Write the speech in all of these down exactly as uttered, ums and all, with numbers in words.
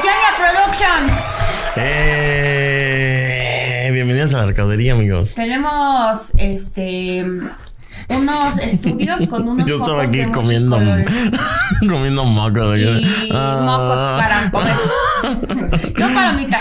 Titania Productions. Eh, bienvenidos a la recaudería, amigos. Tenemos este unos estudios con unos Yo estaba focos aquí de comiendo comiendo moco de y ah. mocos para comer. Yo palomitas,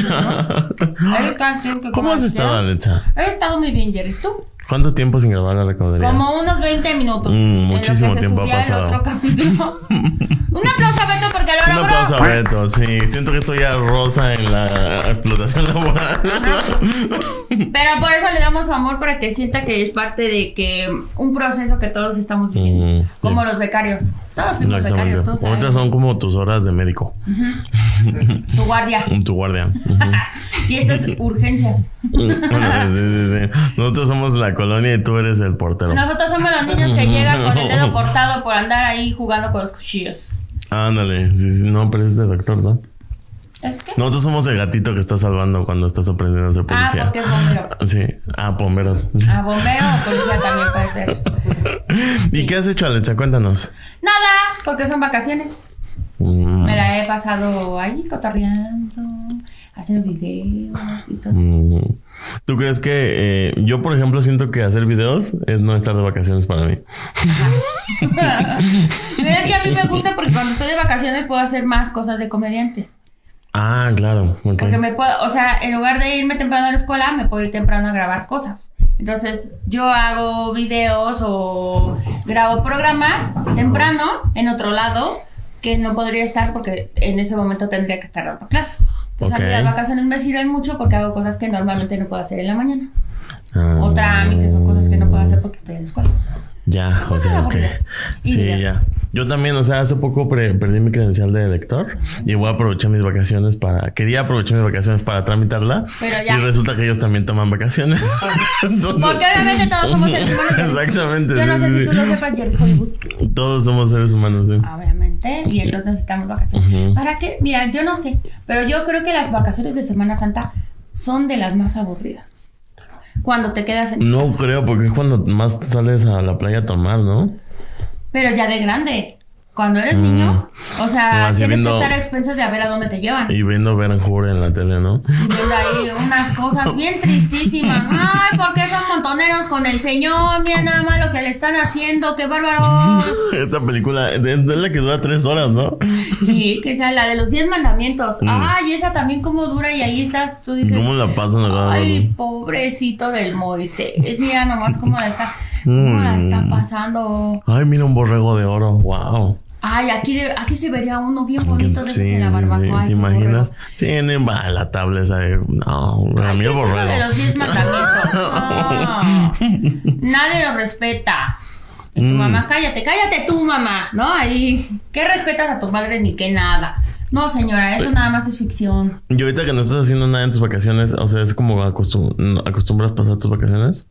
¿no? ¿Cómo has estado, Alexa? He estado muy bien, Jerry. ¿Tú? ¿Cuánto tiempo sin grabar la recaudería? Como unos veinte minutos. Mm, muchísimo tiempo ha pasado. Otro capítulo. Un aplauso a Beto porque lo logró. Un aplauso a Beto, sí. Siento que estoy ya rosa en la explotación laboral. Pero por eso le damos su amor, para que sienta que es parte de que un proceso que todos estamos viviendo. Mm, como sí. Los becarios. Todos fuimos becarios. Todos ahorita son como tus horas de médico. Uh-huh. Tu guardia. Tu guardia. Uh-huh. Y esto es urgencias. Bueno, sí, sí, sí. Nosotros somos la colonia y tú eres el portero. Nosotros somos los niños que llegan con el dedo cortado por andar ahí jugando con los cuchillos. Ándale, sí, sí, no, pero es de doctor, ¿no? ¿Es qué? Nosotros somos el gatito que está salvando cuando estás aprendiendo a ser policía. Ah, porque es bombero. Sí, ah, bombero. Ah, bombero o policía también puede ser. ¿Y sí. qué has hecho, Alexa? Cuéntanos. Nada, porque son vacaciones. Mm. Me la he pasado ahí cotorreando, haciendo videos y todo. Mm. ¿Tú crees que eh, yo, por ejemplo, siento que hacer videos es no estar de vacaciones para mí? Es que a mí me gusta porque cuando estoy de vacaciones puedo hacer más cosas de comediante. Ah, claro. Okay. Porque me puedo, o sea, en lugar de irme temprano a la escuela, me puedo ir temprano a grabar cosas. Entonces, yo hago videos o grabo programas temprano en otro lado que no podría estar porque en ese momento tendría que estar dando clases. Entonces, okay. A mí las vacaciones me sirven mucho porque hago cosas que normalmente no puedo hacer en la mañana. Um, o trámites o cosas que no puedo hacer porque estoy en la escuela. Ya, ok, ok. Sí, ya. Yo también, o sea, hace poco pre- perdí mi credencial de lector y voy a aprovechar mis vacaciones para... Quería aprovechar mis vacaciones para tramitarla. Pero ya. Y resulta que ellos también toman vacaciones. Entonces, porque obviamente todos somos seres humanos. Exactamente. Yo no sí, sé sí, si sí. tú lo sepas, Jerry Hollywood. Todos somos seres humanos, sí. Obviamente. Y entonces necesitamos vacaciones. Uh-huh. ¿Para qué? Mira, yo no sé. Pero yo creo que las vacaciones de Semana Santa son de las más aburridas. Cuando te quedas en... No creo, porque es cuando más sales a la playa a tomar, ¿no? Pero ya de grande. Cuando eres mm. niño, o sea, no, tienes viendo, que estar a expensas de a ver a dónde te llevan. Y viendo Ben Hur en la tele, ¿no? Y viendo ahí unas cosas bien tristísimas. Ay, ¿por qué son montoneros con el señor? Mira nada más lo que le están haciendo, qué bárbaros. Esta película es la que dura tres horas, ¿no? Sí, que sea la de los diez mandamientos. Mm. Ay, esa también cómo dura y ahí estás, tú dices... ¿Cómo la pasan acá? Ay, pobrecito del Moisés. Mira nomás cómo la está... ¿Cómo mm. la está pasando? Ay, mira un borrego de oro, wow. Ay, aquí, de, aquí se vería uno bien bonito de sí, en la barbacoa. Sí, ¿te imaginas? Borrego. Sí, en la tabla esa. No, a mí el borrego. Es eso de los diez mandamientos. Oh, nadie lo respeta. Y tu mm. mamá, cállate, cállate tú, mamá, ¿no? Ahí, ¿qué respetas a tu madre ni qué nada? No, señora, eso nada más es ficción. Y ahorita que no estás haciendo nada en tus vacaciones, o sea, ¿es como acostum- acostumbras pasar tus vacaciones?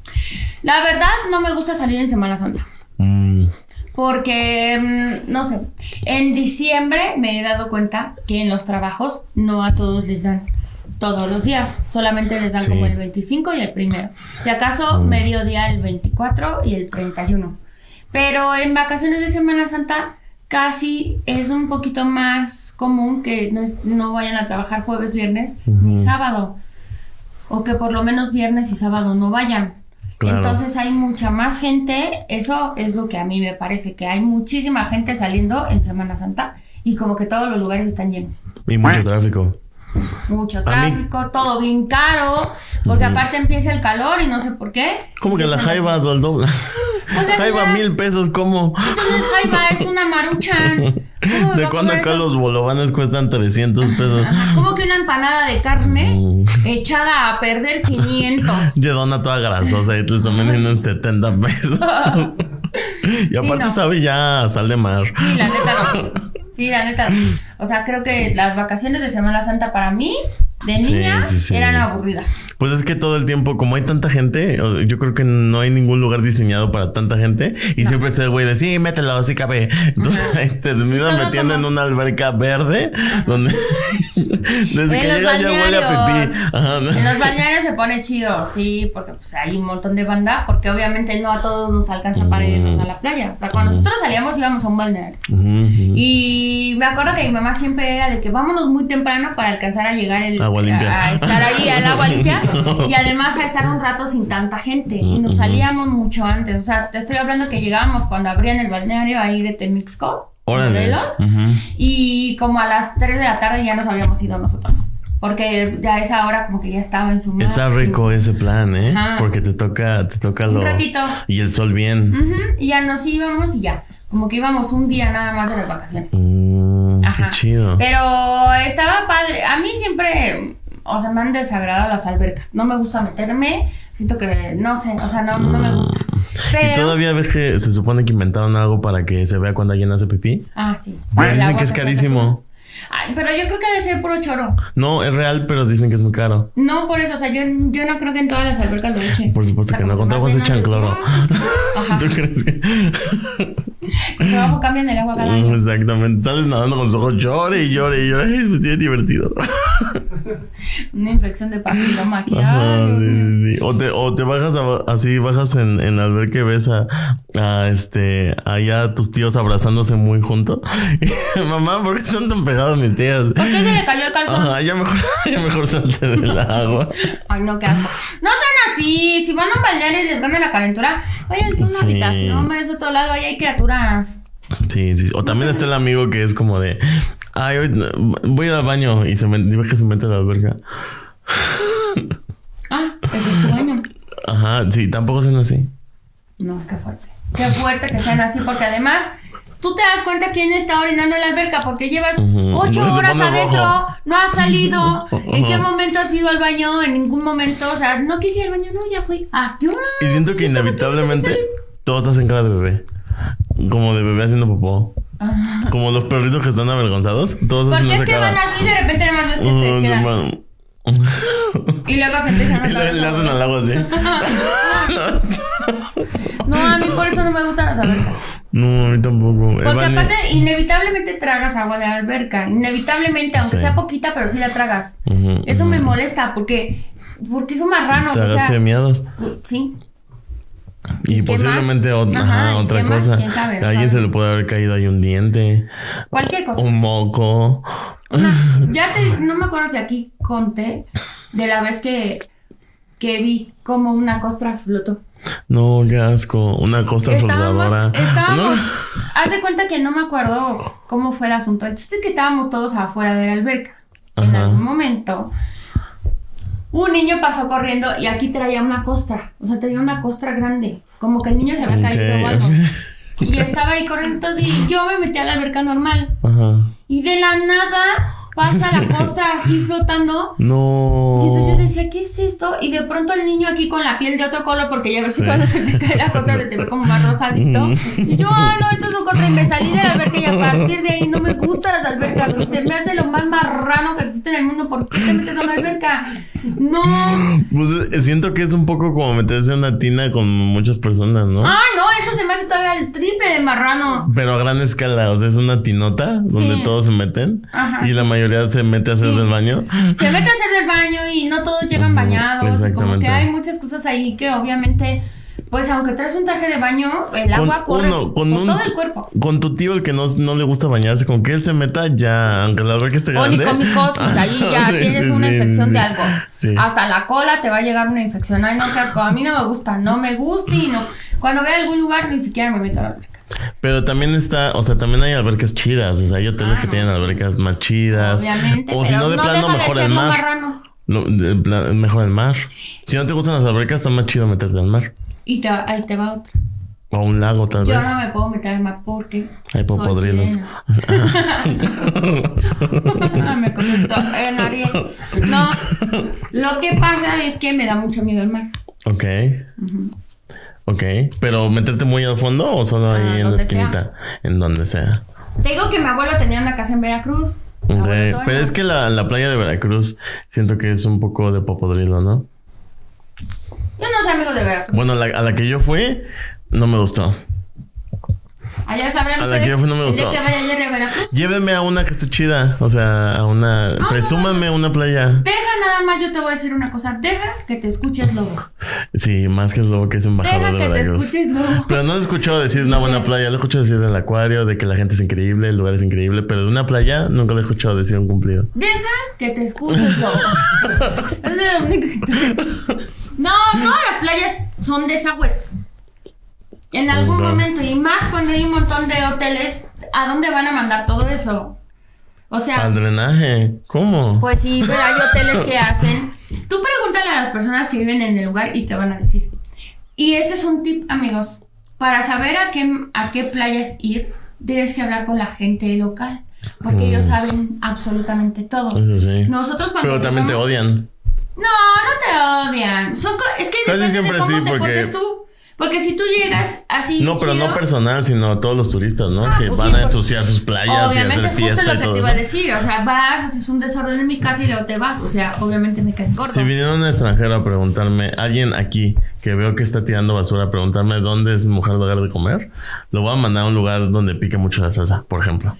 La verdad, no me gusta salir en Semana Santa. Mm. Porque, no sé, en diciembre me he dado cuenta que en los trabajos no a todos les dan todos los días. Solamente les dan sí. como el veinticinco y el primero. Si acaso, mm. mediodía el veinticuatro y el treinta y uno. Pero en vacaciones de Semana Santa casi es un poquito más común que no, es, no vayan a trabajar jueves, viernes uh-huh. ni sábado. O que por lo menos viernes y sábado no vayan. Claro. Entonces hay mucha más gente. Eso es lo que a mí me parece, que hay muchísima gente saliendo en Semana Santa y como que todos los lugares están llenos. Y mucho tráfico. Mucho tráfico, todo bien caro, porque uh-huh. aparte empieza el calor y no sé por qué. ¿Cómo que la jaiba al doble? La jaiba una... mil pesos, ¿cómo? Esto no es jaiba, es una maruchan. ¿De cuándo acá eso? Los bolovanes cuestan trescientos pesos? Ajá. ¿Cómo que una empanada de carne uh. echada a perder quinientos? De dona toda grasosa y tú también en setenta pesos. Y aparte sí, no. sabe ya sal de mar. Sí, la neta no. Sí, la neta. O sea, creo que las vacaciones de Semana Santa para mí, de niña, sí, sí, sí. eran aburridas. Pues es que todo el tiempo, como hay tanta gente, yo creo que no hay ningún lugar diseñado para tanta gente. Y no. siempre ese güey de, sí, mételo, sí cabe. Entonces ahí te terminan metiendo como... en una alberca verde. Ajá. Donde desde en que llega ya huele a pipí. Ajá. En los balnearios se pone chido, sí, porque pues hay un montón de banda. Porque obviamente no a todos nos alcanza mm. para irnos a la playa. O sea, cuando mm. nosotros salíamos íbamos a un balneario. Mm-hmm. Y Y me acuerdo que mi mamá siempre era de que vámonos muy temprano para alcanzar a llegar el, agua limpia. A, a estar ahí al agua limpia y además a estar un rato sin tanta gente. Y nos salíamos mucho antes. O sea, te estoy hablando que llegábamos cuando abrían el balneario ahí de Temixco, Morelos, uh-huh. y como a las tres de la tarde ya nos habíamos ido nosotros. Porque ya a esa hora como que ya estaba en su máximo. Está rico ese plan, ¿eh? Ajá. Porque te toca, te toca lo... Un ratito. Y el sol bien. Uh-huh. Y ya nos íbamos y ya. Como que íbamos un día nada más de las vacaciones. Mm, Ajá. Qué chido. Pero estaba padre. A mí siempre, o sea, me han desagradado las albercas. No me gusta meterme. Siento que, no sé, o sea, no, no me gusta. Pero... ¿Y todavía ves que se supone que inventaron algo para que se vea cuando alguien hace pipí? Ah, sí. Pero dicen que es carísimo. Ay, pero yo creo que debe ser puro choro. No, es real, pero dicen que es muy caro. No, por eso, o sea, yo, yo no creo que en todas las albercas lo echen. Por supuesto, o sea, que no, con trabajo se echan cloro. Ajá. ¿Tú crees que? Con trabajo cambian el agua cada año. Exactamente, sales nadando con los ojos, llore y llore y llore, es bien divertido. Una infección de papiloma aquí. Ajá, sí, sí. O te, o te bajas a, así, bajas en, en la alberca y ves a, a este, allá tus tíos abrazándose muy juntos. Mamá, ¿por qué están tan pegados mis tías? ¿Por qué se le cayó el calzón? Ajá, ya mejor, ya mejor salte del agua. Ay, no, qué asco. No sean así. Si van a un balneario y les gana la calentura, váyanse a una sí. habitación, váyanse a otro lado, ahí hay criaturas. Sí, sí. O también está el amigo que es como de, ay, voy al baño y se me dice que se mete a la alberca. Ah, ese es tu baño. Ajá, sí, tampoco sean así. No, qué fuerte. Qué fuerte que sean así, porque además tú te das cuenta quién está orinando en la alberca, porque llevas uh-huh. ocho no horas adentro, rojo. No has salido. Uh-huh. ¿En qué momento has ido al baño? En ningún momento. O sea, no quise ir al baño, no, ya fui. ¿A qué hora? Y siento que inevitablemente todos estás en cara de bebé. Como de bebé haciendo popó. Ah. Como los perritos que están avergonzados. Todos porque hacen es que cara. van así y de repente además ves que uh, se quedan. Man. Y luego se empiezan a y le, le hacen al agua así. No, a mí por eso no me gustan las albercas. No, a mí tampoco. Porque Evan... aparte, inevitablemente tragas agua de alberca. Inevitablemente, aunque sí. sea poquita, pero sí la tragas. Uh-huh, eso uh-huh. me molesta porque porque son marranos. Tragaste o sea, miados. Sí. Y, y posiblemente o, ajá, ajá, otra cosa. Sabe, a alguien se le puede haber caído ahí un diente. Cualquier cosa. Un moco. Una, ya te, no me acuerdo si aquí conté de la vez que, que vi como una costra flotó. No, qué asco. Una costra flotadora. Estábamos. ¿No? Haz de cuenta que no me acuerdo cómo fue el asunto. El chiste es que estábamos todos afuera de la alberca. Ajá. En algún momento. Un niño pasó corriendo y aquí traía una costra. O sea, tenía una costra grande. Como que el niño se había okay. caído o algo. Y estaba ahí corriendo y yo me metí a la alberca normal. Ajá. Y de la nada pasa la costra así flotando. No. Y entonces yo decía, ¿qué es esto? Y de pronto el niño aquí con la piel de otro color, porque ya ves que sí. cuando se te cae la costra se te ve como más rosadito. Y yo, ah, no, esto es un contra. Y me salí de la alberca y a partir de ahí no me gustan las albercas. O sea, se me hace lo más marrano que existe en el mundo. ¿Por qué te metes a una alberca? No. Pues siento que es un poco como meterse en una tina con muchas personas, ¿no? Ah, no, eso se me hace todavía el triple de marrano. Pero a gran escala, o sea, es una tinota donde sí. todos se meten. Ajá, y la mayoría se mete a hacer sí. del baño. Se mete a hacer del baño y no todos llegan uh-huh, bañados. Exactamente. Como que hay muchas cosas ahí que obviamente, pues aunque traes un traje de baño, el con agua corre uno, con por un, todo el cuerpo. Con tu tío, el que no, no le gusta bañarse, con que él se meta ya, aunque la alberca esté grande. Onicomicosis, ahí ya sí, tienes sí, una sí, infección sí, de algo. Sí. Hasta la cola te va a llegar una infección. Ay, no, qué asco. A mí no me gusta, no me gusta y no. Cuando voy a algún lugar ni siquiera me meto a la alberca. Pero también está, o sea, también hay albercas chidas. O sea, hay hoteles ah, que no. tienen albercas más chidas. Obviamente. O si no, de no plano, mejor el mar. Lo, de plan, mejor el mar. Si no te gustan las albercas, está más chido meterte al mar. Y te, ahí te va otra. O a un lago, tal Yo vez. Yo no me puedo meter al mar porque hay popodrilos. Me conectó en Ariel. No, lo que pasa es que me da mucho miedo el mar. Ok. Uh-huh. Ok, pero ¿meterte muy al fondo o solo ahí ah, en la esquinita? Sea. En donde sea. Te digo que mi abuelo tenía una casa en Veracruz. Okay. Pero es que la, la playa de Veracruz siento que es un poco de popodrilo, ¿no? Yo no soy amigo de Veracruz. Bueno, la, a la que yo fui no me gustó. Allá sabrán A la ustedes. que yo fui no me el día gustó. que vaya ayer a Veracruz. Llévenme a una que esté chida. O sea, a una... No, Presúmanme no, no. una playa. Deja nada más, yo te voy a decir una cosa. Deja que te escuches lobo. Sí, más que es lobo que es embajador Deja de que te Veracruz. escuches lobo. Pero no he escuchado decir una buena playa. Lo he escuchado decir del acuario, de que la gente es increíble, el lugar es increíble. Pero de una playa nunca lo he escuchado decir un cumplido. Deja que te escuches lobo. Es lo único que te... No, todas las playas son desagües. En algún No. momento, y más cuando hay un montón de hoteles, ¿a dónde van a mandar todo eso? O sea, Al drenaje. ¿Cómo? pues sí, pero hay hoteles que hacen. Tú pregúntale a las personas que viven en el lugar y te van a decir. Y ese es un tip, amigos. Para saber a qué, a qué playas ir, tienes que hablar con la gente local. Porque Mm. ellos saben absolutamente todo. Eso sí. Nosotros cuando Pero también te llegamos- odian. No, no te odian. Son co- es que Casi depende siempre de cómo sí, te porque- portes tú. Porque si tú llegas así No, pero chido, no personal, sino todos los turistas, ¿no? Ah, que pues van sí, a pues, ensuciar sus playas y obviamente hacer es justo fiesta lo y que todo te iba a eso. decir. O sea, vas, haces un desorden en mi casa y luego te vas. O sea, obviamente me caes gordo. Si viniera un extranjero a preguntarme, alguien aquí que veo que está tirando basura, a preguntarme dónde es mejor lugar de comer, lo voy a mandar a un lugar donde pique mucho la salsa, por ejemplo.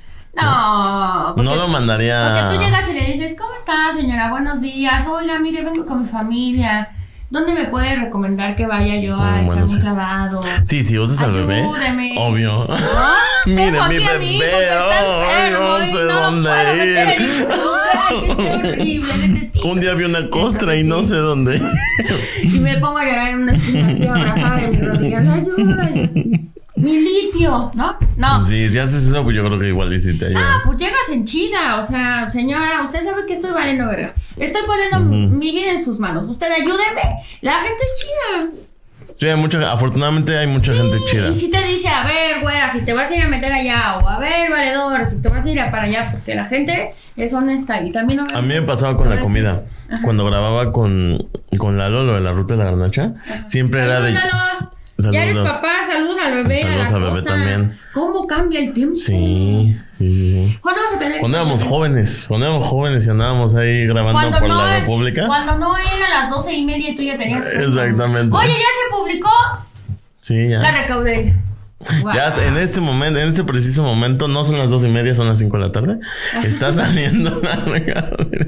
No, porque, No lo mandaría... porque tú llegas y le dices, ¿cómo está, señora? Buenos días. Oiga, mire, vengo con mi familia. ¿Dónde me puede recomendar que vaya yo a Mm, echar bueno, un sí. clavado? Sí, si usas al bebé, Ayúdeme. obvio. ¿No? Mire, Tengo mi aquí a mi hijo que bebé, está ay, enfermo no y sé no lo dónde puedo meter en ir. ningún lugar, que está horrible, necesito. Un día vi una costra y Entonces, no sí. sé dónde. Y me pongo a llorar en una esquina así abrazada de mis rodillas. ¡Ayúdame! Mi litio, ¿no? No. Sí, si haces eso, pues yo creo que igual y sí te ayuda. Ah, pues llegas en chida. O sea, señora, usted sabe que estoy valiendo verga. Estoy poniendo mi, mi vida en sus manos. Usted ayúdeme. La gente es chida. Sí, hay mucha, afortunadamente hay mucha Sí, gente chida. y si te dice, a ver, güera, si te vas a ir a meter allá, o a ver, valedor, si te vas a ir a para allá, porque la gente es honesta y también... A mí me pasaba con la comida. Cuando grababa con, con Lalo, lo de la ruta de la garnacha, siempre era de... Saludos, ya eres Saludos. papá, saludos al bebé. Saludos a la al bebé cosa. también. ¿Cómo cambia el tiempo? Sí, sí, sí, sí. ¿Cuándo vas a tener? Cuando éramos jóvenes, cuando éramos jóvenes y andábamos ahí grabando Cuando por no, la República. Cuando no era las doce y media y tú ya tenías... Exactamente. Oye, ya se publicó Sí, ya. la recaudé. Wow. Ya en este momento, en este preciso momento, no son las dos y media, son las cinco de la tarde. Está saliendo la regadera.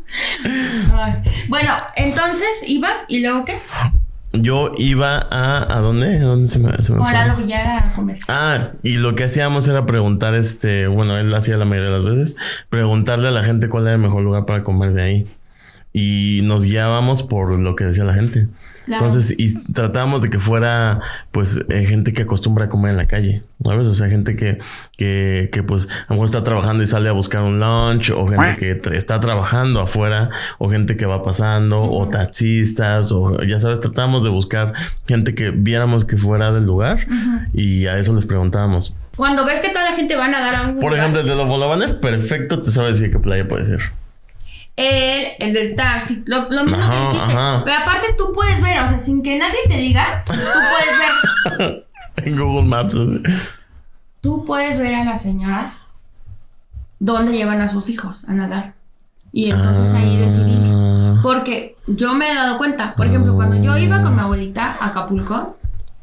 Ay. Bueno, entonces ibas y luego ¿qué? Yo iba a... ¿A dónde? ¿A dónde se me, se me Con fue? Lalo Villar a comer. Ah, y lo que hacíamos era preguntar, este, bueno, él hacía la mayoría de las veces, preguntarle a la gente cuál era el mejor lugar para comer de ahí. Y nos guiábamos por lo que decía la gente. Claro. Entonces, y tratábamos de que fuera, pues, eh, gente que acostumbra a comer en la calle, ¿sabes? O sea, gente que, que, que, pues, a lo mejor está trabajando y sale a buscar un lunch, o gente que tra- está trabajando afuera, o gente que va pasando, o taxistas, o ya sabes, tratábamos de buscar gente que viéramos que fuera del lugar, y a eso les preguntábamos. Cuando ves que toda la gente va a nadar a un Por lugar, ejemplo, el de los bolavanes, perfecto, te sabe decir qué playa puede ser. él, el del taxi, lo, lo mismo Ajá, que dijiste. ajá. Pero aparte tú puedes ver, o sea, sin que nadie te diga, tú puedes ver, En Google Maps. así. tú puedes ver a las señoras dónde llevan a sus hijos a nadar. Y entonces ahí decidí. Ah. Porque yo me he dado cuenta, por ejemplo, cuando yo iba con mi abuelita a Acapulco,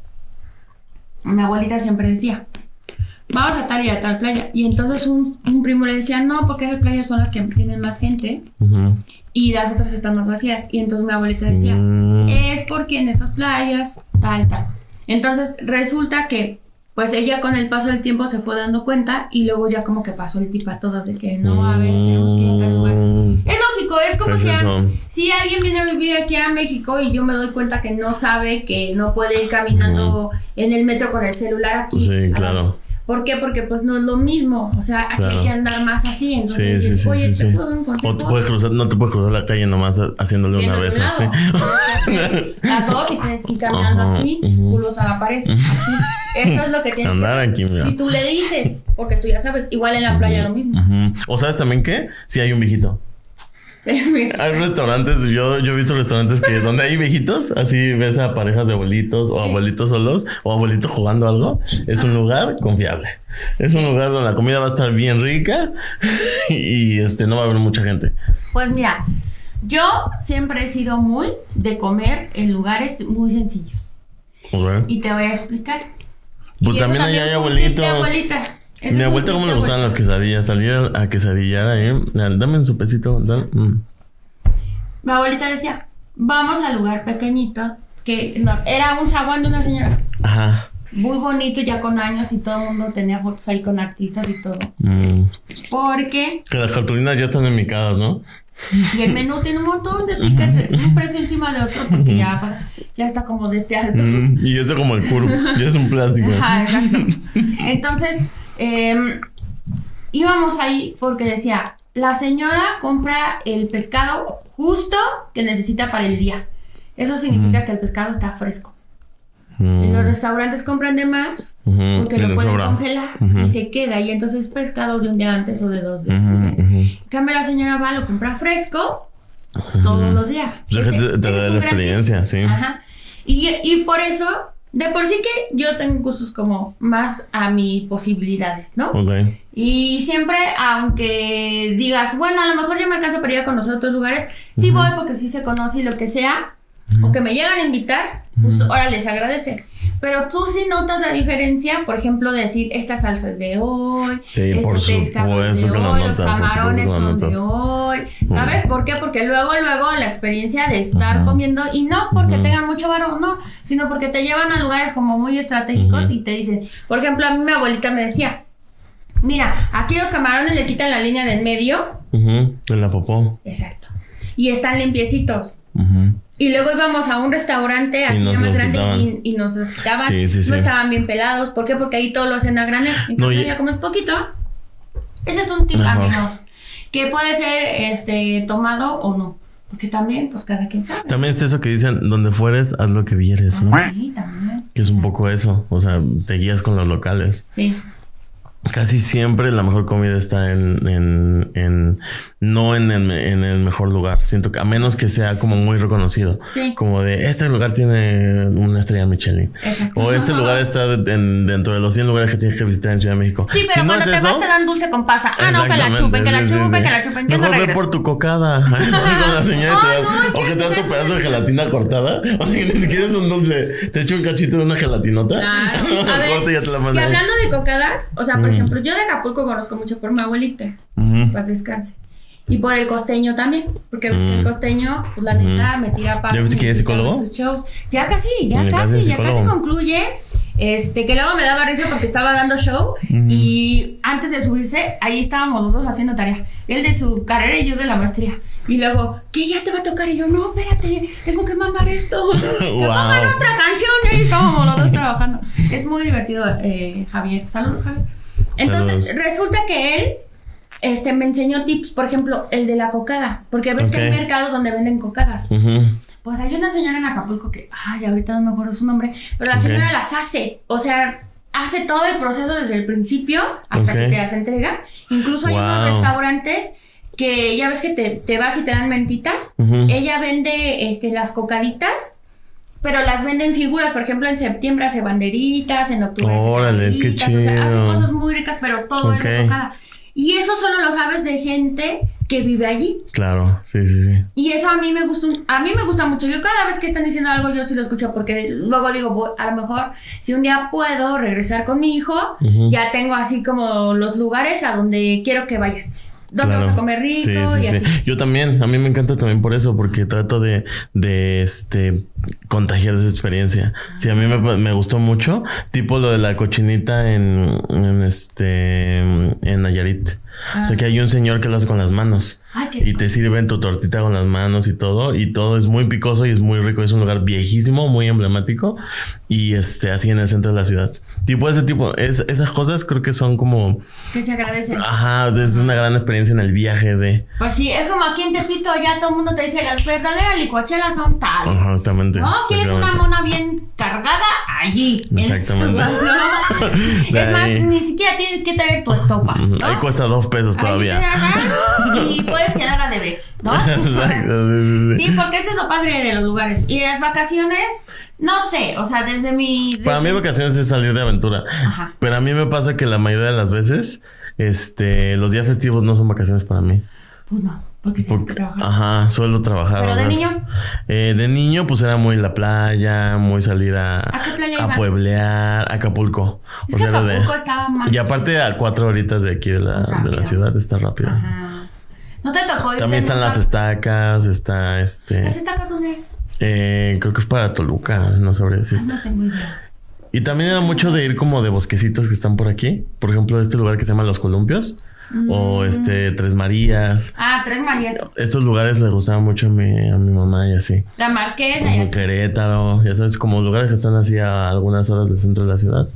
mi abuelita siempre decía, vamos a tal y a tal playa. Y entonces un, un primo le decía, no, porque esas playas son las que tienen más gente Ujú. y las otras están más vacías. Y entonces mi abuelita decía, Mm. es porque en esas playas, tal, tal. Entonces resulta que, pues ella con el paso del tiempo se fue dando cuenta y luego ya como que pasó el tip a todos de que no, a ver, tenemos que ir a tal lugar. Mm. Es lógico, es como Pues si, a- eso. si alguien viene a vivir aquí a México y yo me doy cuenta que no sabe que no puede ir caminando en el metro con el celular aquí. Sí, a las- claro. ¿Por qué? Porque pues no es lo mismo. O sea, aquí Claro. hay que andar más así. Sí, Entonces, sí, dices, sí, oye, sí, ¿te sí. puedo dar un consejo? O te puedes cruzar, no te puedes cruzar la calle nomás haciéndole una Viendo de vez un así. lado. Las dos y tienes que ir caminando Ajá, así, ujú. culos a la pared, así. Eso es lo que tienes Andar que aquí, hacer. mira. Y tú le dices, porque tú ya sabes, igual en la playa lo mismo. Ujú. O sabes también qué, si hay un viejito. Hay restaurantes, yo, yo he visto restaurantes que donde hay viejitos, así ves a parejas de abuelitos o Sí. abuelitos solos o abuelitos jugando algo. Es un lugar confiable. Es un lugar donde la comida va a estar bien rica y este no va a haber mucha gente. Pues mira, yo siempre he sido muy de comer en lugares muy sencillos. Ok. Y te voy a explicar. Pues y también allá hay abuelitos. Abuelita. Ese Mi es abuelita, ¿cómo le gustaban las quesadillas? Salía a quesadillar ahí. Dame un supecito. Mm. Mi abuelita decía, vamos al lugar pequeñito, que no, era un zaguán de una señora. Ajá. Muy bonito, ya con años, y todo el mundo tenía fotos ahí con artistas y todo. Mm. Porque... Que las cartulinas ya están enmicadas, ¿no? Y el menú tiene un montón de stickers, uh-huh. un precio encima de otro, porque ya, pues, ya está como de este alto. Mm. Y este como el curvo, ya es un plástico. Ajá, exacto. Entonces, eh, íbamos ahí porque decía, la señora compra el pescado justo que necesita para el día. Eso significa mm. que el pescado está fresco. Mm. Y los restaurantes compran de más uh-huh. porque lo pueden sobra. congelar uh-huh. y se queda. Y entonces es pescado de un día antes o de dos días uh-huh. antes. Uh-huh. En cambio, la señora va, lo compra fresco uh-huh. todos los días. O sea, ese, que te, te da la experiencia, sí. Ajá. Y, y por eso... De por sí que yo tengo gustos como más a mis posibilidades, ¿no? Okay. Y siempre, aunque digas, bueno, a lo mejor ya me alcanza para ir a conocer otros lugares, uh-huh. sí voy porque sí se conoce y lo que sea, uh-huh. o que me llegan a invitar, pues uh-huh. ahora les agradece. Pero tú sí notas la diferencia, por ejemplo, de decir, esta salsa es de hoy, sí, este por pescado es de hoy, nota, los camarones son de hoy, ¿sabes? Uh-huh. ¿Por qué? Porque luego, luego la experiencia de estar uh-huh. comiendo, y no porque uh-huh. tengan mucho varón, no, sino porque te llevan a lugares como muy estratégicos uh-huh. y te dicen, por ejemplo, a mí mi abuelita me decía, mira, aquí los camarones le quitan la línea del medio. Uh-huh. De la popó. Exacto. Y están limpiecitos. Uh-huh. Y luego íbamos a un restaurante así más grande y, y nos los quitaban. Sí, sí, sí. No estaban bien pelados. ¿Por qué? Porque ahí todo lo hacen a granel. En cambio, no, y... ya comes poquito. Ese es un tip, uh-huh. amigos. Que puede ser este tomado o no. Porque también, pues cada quien sabe. También es eso que dicen, donde fueres, haz lo que vieres, ¿no? Sí, también. Que es un poco eso. O sea, te guías con los locales. Sí. Casi siempre la mejor comida está en, en, en no en el, en el mejor lugar. Siento que a menos que sea como muy reconocido. Sí. Como de este lugar tiene una estrella Michelin. Exacto. O este lugar está en, dentro de los cien lugares que tienes que visitar en Ciudad de México. Sí, pero si cuando no te eso, vas te dan dulce con pasa. Ah, no, que la chupen, que la chupen, sí, sí. que la chupen. Mejor ve por tu cocada. Con la señora oh, te no, o que te dan tu pedazo de gelatina cortada. O sea, que ni siquiera es un dulce. Te echo un cachito de una gelatinota. Claro. A ver, ya te la y hablando de cocadas, o sea, por mm. ejemplo, yo de Acapulco conozco mucho por mi abuelita. Mm. Pues descanse. Y por el costeño también, porque ves mm. que el costeño, pues la neta, mm. me tira para. ¿Ya ves que es psicólogo? Sus shows. Ya casi, ya mm, casi, ya casi concluye. Este, que luego me daba risa porque estaba dando show mm. y antes de subirse, ahí estábamos los dos haciendo tarea. Él de su carrera y yo de la maestría. Y luego, ¿qué ya te va a tocar? Y yo, no, espérate, tengo que mandar esto. Que wow. pongan otra canción. Y ahí estábamos los dos trabajando. Es muy divertido, eh, Javier. Saludos, Javier. Entonces, Saludos. Resulta que él este, me enseñó tips, por ejemplo, el de la cocada. Porque ves okay. que hay mercados donde venden cocadas. Uh-huh. Pues hay una señora en Acapulco que, ay, ahorita no me acuerdo su nombre, pero la okay. señora las hace. O sea, hace todo el proceso desde el principio hasta okay. que te las entrega. Incluso wow. hay unos restaurantes que ya ves que te, te vas y te dan mentitas. Uh-huh. Ella vende este, las cocaditas. Pero las venden figuras, por ejemplo, en septiembre hace banderitas, en octubre hace Órale, qué chido. O sea, hace cosas muy ricas, pero todo okay. es de cocada. Y eso solo lo sabes de gente que vive allí. Claro, sí, sí, sí. Y eso a mí me gusta, a mí me gusta mucho. Yo cada vez que están diciendo algo, yo sí lo escucho porque luego digo, a lo mejor si un día puedo regresar con mi hijo, uh-huh. ya tengo así como los lugares a donde quiero que vayas. ¿Dónde claro. vas a comer rico? Sí, sí, y así. Sí. Yo también, a mí me encanta también por eso, porque trato de, de este contagiar esa experiencia. Sí, a mí me, me gustó mucho, tipo lo de la cochinita en, en este en Nayarit. Ah. O sea que hay un señor que lo hace con las manos. Ay, y te sirven tu tortita con las manos y todo. Y todo es muy picoso y es muy rico. Es un lugar viejísimo, muy emblemático. Y este, así en el centro de la ciudad. Tipo ese tipo, es, esas cosas creo que son como... que se agradecen. Ajá, es una gran experiencia en el viaje de... Pues sí, es como aquí en Tepito ya todo el mundo te dice las verdaderas licuachelas son tales. Ajá, exactamente. No, quieres una mona bien cargada allí. Exactamente. En es más, ni siquiera tienes que traer tu estopa, ¿no? Ahí cuesta dos pesos todavía. Y puedes quedar a deber, ¿no? Exacto, sí, sí. Sí, porque eso es lo padre de los lugares. Y las vacaciones, no sé, o sea, desde mi... Desde... Para mí vacaciones es salir de aventura. Ajá. Pero a mí me pasa que la mayoría de las veces, este, los días festivos no son vacaciones para mí. Pues no, porque tienes que trabajar. Ajá, suelo trabajar. ¿Pero de niño? Eh, de niño, pues era muy la playa, muy salir a... ¿A qué playa A iban? pueblear, Acapulco. Es o que sea, era Acapulco de... estaba más... Y aparte a cuatro horitas de aquí de la, de la ciudad, está rápido. Ajá. ¿No te tocó ir? También están las estacas, está este... ¿Las estacas dónde es? Eh, creo que es para Toluca, no sabría decir. No tengo idea. Y también era mucho de ir como de bosquecitos que están por aquí. Por ejemplo, este lugar que se llama Los Columpios. Mm. O este, Tres Marías. Ah, Tres Marías. Estos lugares le gustaban mucho a mi, a mi mamá y así. La Marquesa. Como Querétaro, ya sabes, como lugares que están así a algunas horas del centro de la ciudad.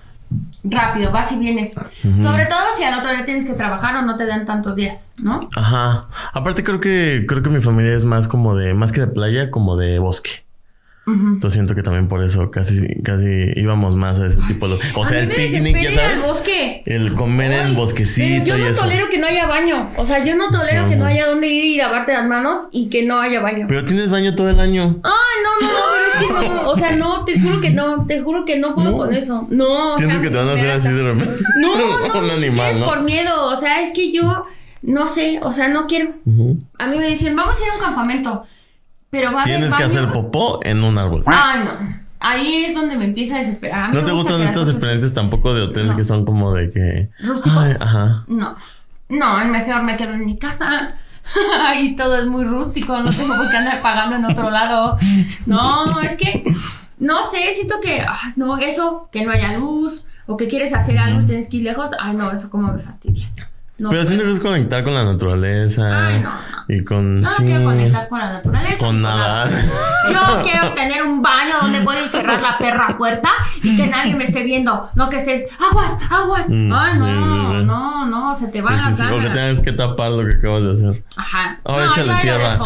Rápido, vas y vienes. Uh-huh. Sobre todo si al otro día tienes que trabajar o no te dan tantos días, ¿no? Ajá. Aparte creo que creo que mi familia es más como de, más que de playa, como de bosque. Uh-huh. Entonces siento que también por eso casi casi íbamos más a ese tipo de... O sea, el picnic, ya sabes. El bosque. El comer Ay, en bosquecito. Yo no y eso. tolero que no haya baño. O sea, yo no tolero uh-huh. que no haya donde ir y lavarte las manos y que no haya baño. Pero tienes baño todo el año. Ay, no, no, no, pero es que no. O sea, no, te juro que no. Te juro que no puedo no. con eso. No. O Sientes sea, que te van a hacer así de repente. No, no, un no. animal, es ¿no? por miedo. O sea, es que yo no sé. O sea, no quiero. Uh-huh. A mí me dicen, vamos a ir a un campamento. Pero va a Tienes que hacer popó en un árbol. Ay, no. Ahí es donde me empieza a desesperar. A ¿No te gustan estas experiencias tampoco de hotel no. que son como de que... ¿Rústicos? Ay, ajá. No. No, mejor me quedo en mi casa. Ahí todo es muy rústico. No tengo por qué andar pagando en otro lado. No, es que... No sé, siento que... Ah, no, eso, que no haya luz. O que quieres hacer algo y tienes que ir lejos. Ay, no, eso como me fastidia. No, pero siempre es conectar con la naturaleza. Ay, no, no. Y con... No, no quiero conectar con la naturaleza. Con nada. Yo quiero tener un baño donde pueda cerrar la perra puerta y que nadie me esté viendo. No que estés, aguas, aguas. Mm, Ay, no, sí, sí, sí. no, no, se te van sí, las sí, ganas. Sí, o que tienes que tapar lo que acabas de hacer. Ajá. Ahora no, échale tierra.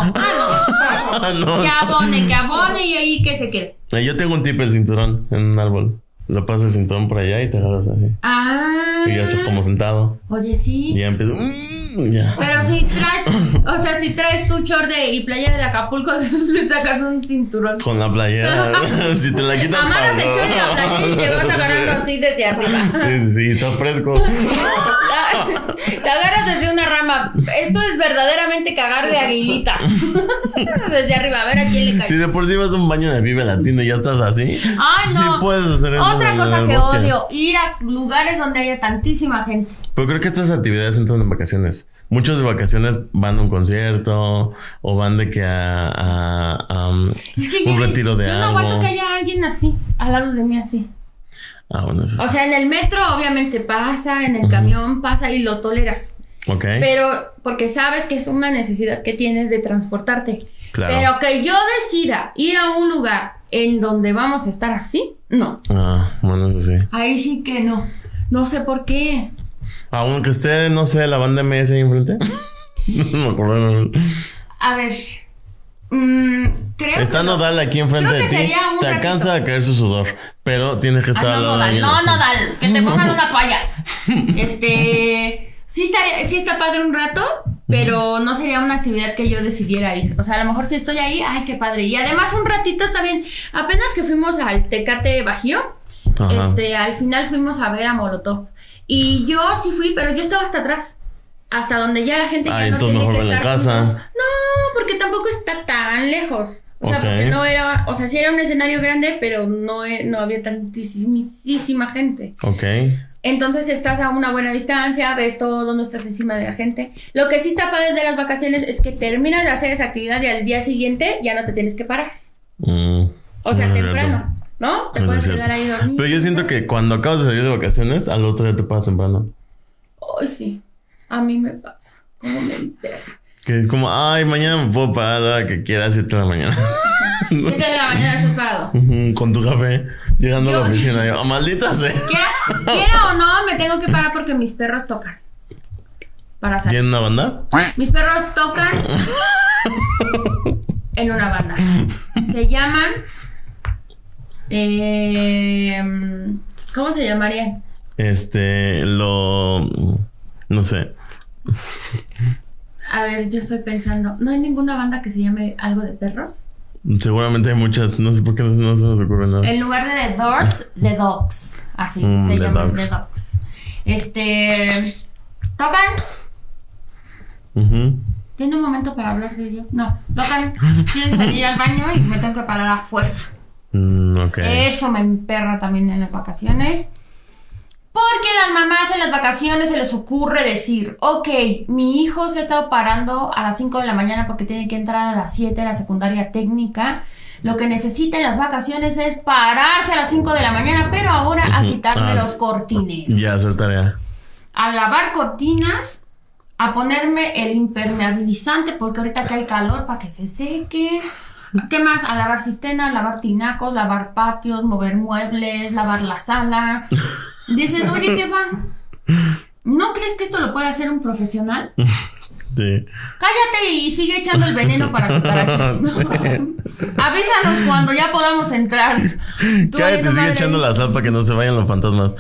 Ah, no. no. Que abone, que abone y ahí que se quede. Yo tengo un tip, el cinturón en un árbol. Lo pasas el cinturón por allá y te agarras así. Ah. Y ya estás como sentado. Oye, sí. Y ya empiezas. Mmm, ya. Pero si traes, o sea, si traes tu short de, y playa de Acapulco, le sacas un cinturón. Con la playera. Si te la quitas. Amarras el short de la playa y te vas agarrando así desde arriba. Sí, sí, está fresco. Te agarras desde una rama. Esto es verdaderamente cagar de aguilita. Desde arriba, a ver a quién le cae. Si de por sí vas a un baño de Vive Latino y ya estás así. Ay, no. Sí puedes hacer eso. Otra cosa que bosque. odio, ir a lugares donde haya tantísima gente. Pero creo que estas actividades entran en vacaciones. Muchos de vacaciones van a un concierto o van de que a, a, a um, es que un yo, retiro de yo algo. Yo no aguanto que haya alguien así, al lado de mí así. Ah, bueno, eso o sea, en el metro obviamente pasa, en el uh-huh. camión pasa y lo toleras. Ok. Pero porque sabes que es una necesidad que tienes de transportarte. Claro. Pero que yo decida ir a un lugar en donde vamos a estar así, no. Ah, bueno, eso sí. Ahí sí que no. No sé por qué. Aunque esté, no sé, la banda M S ahí enfrente. No me acuerdo. A ver. Mmm, creo Está que Nodal no. aquí enfrente de ti. Te ratito. Alcanza a caer su sudor. Pero tienes que estar ah, no, al lado Nodal, de No, Nodal. Que te pongan una toalla. Este... Sí está, sí está padre un rato, pero no sería una actividad que yo decidiera ir. O sea, a lo mejor si estoy ahí, ay, qué padre. Y además un ratito está bien. Apenas que fuimos al Tecate Bajío, Ajá. este, al final fuimos a ver a Molotov. Y yo sí fui, pero yo estaba hasta atrás. Hasta donde ya la gente ay, ya no tiene mejor que estar estar casa. juntos. No, porque tampoco está tan lejos. O sea, okay. porque no era... O sea, sí era un escenario grande, pero no, no había tantísima gente. Ok. Entonces estás a una buena distancia, ves todo, no estás encima de la gente. Lo que sí está padre de las vacaciones es que terminas de hacer esa actividad y al día siguiente ya no te tienes que parar. Mm, o sea, temprano, ¿no? Te Eso puedes es quedar ahí dormido. Pero yo siento que cuando acabas de salir de vacaciones, al otro día te paras temprano. Ay, sí. A mí me pasa. ¿Cómo me entero? Que es como, ay, mañana me puedo parar a la hora que quiera, siete de la mañana. siete de la mañana estoy parado. Con tu café, llegando yo, a la oficina. Yo, maldita sea. Quiera, quiera o no, me tengo que parar porque mis perros tocan. Para salir. ¿Tienen una banda? Mis perros tocan en una banda. Se llaman... Eh, ¿Cómo se llamarían? Este, lo... No sé. A ver, yo estoy pensando, ¿no hay ninguna banda que se llame algo de perros? Seguramente hay muchas, no sé por qué no, no se nos ocurre nada. En lugar de The Doors, The Dogs. Así mm, se llaman The Dogs. Este... ¿Tocan? Uh-huh. ¿Tiene un momento para hablar de Dios? No, Logan, tienes que salir al baño y me tengo que parar a fuerza. Mm, okay. Eso me emperra también en las vacaciones. Porque las mamás en las vacaciones se les ocurre decir, ok, mi hijo se ha estado parando a las cinco de la mañana porque tiene que entrar a las siete de la secundaria técnica. Lo que necesita en las vacaciones es pararse a las cinco de la mañana, pero ahora a quitarme ah, los cortineros. Ya, hacer tarea. A lavar cortinas, a ponerme el impermeabilizante porque ahorita que hay calor para que se seque. ¿Qué más? A lavar cisternas, lavar tinacos, lavar patios, mover muebles, lavar la sala. Dices, oye, jefa, ¿no crees que esto lo puede hacer un profesional? Sí. Cállate y sigue echando el veneno para cucarachas. Sí. Avísanos cuando ya podamos entrar. Tú Cállate, sigue echando la sal para que no se vayan los fantasmas.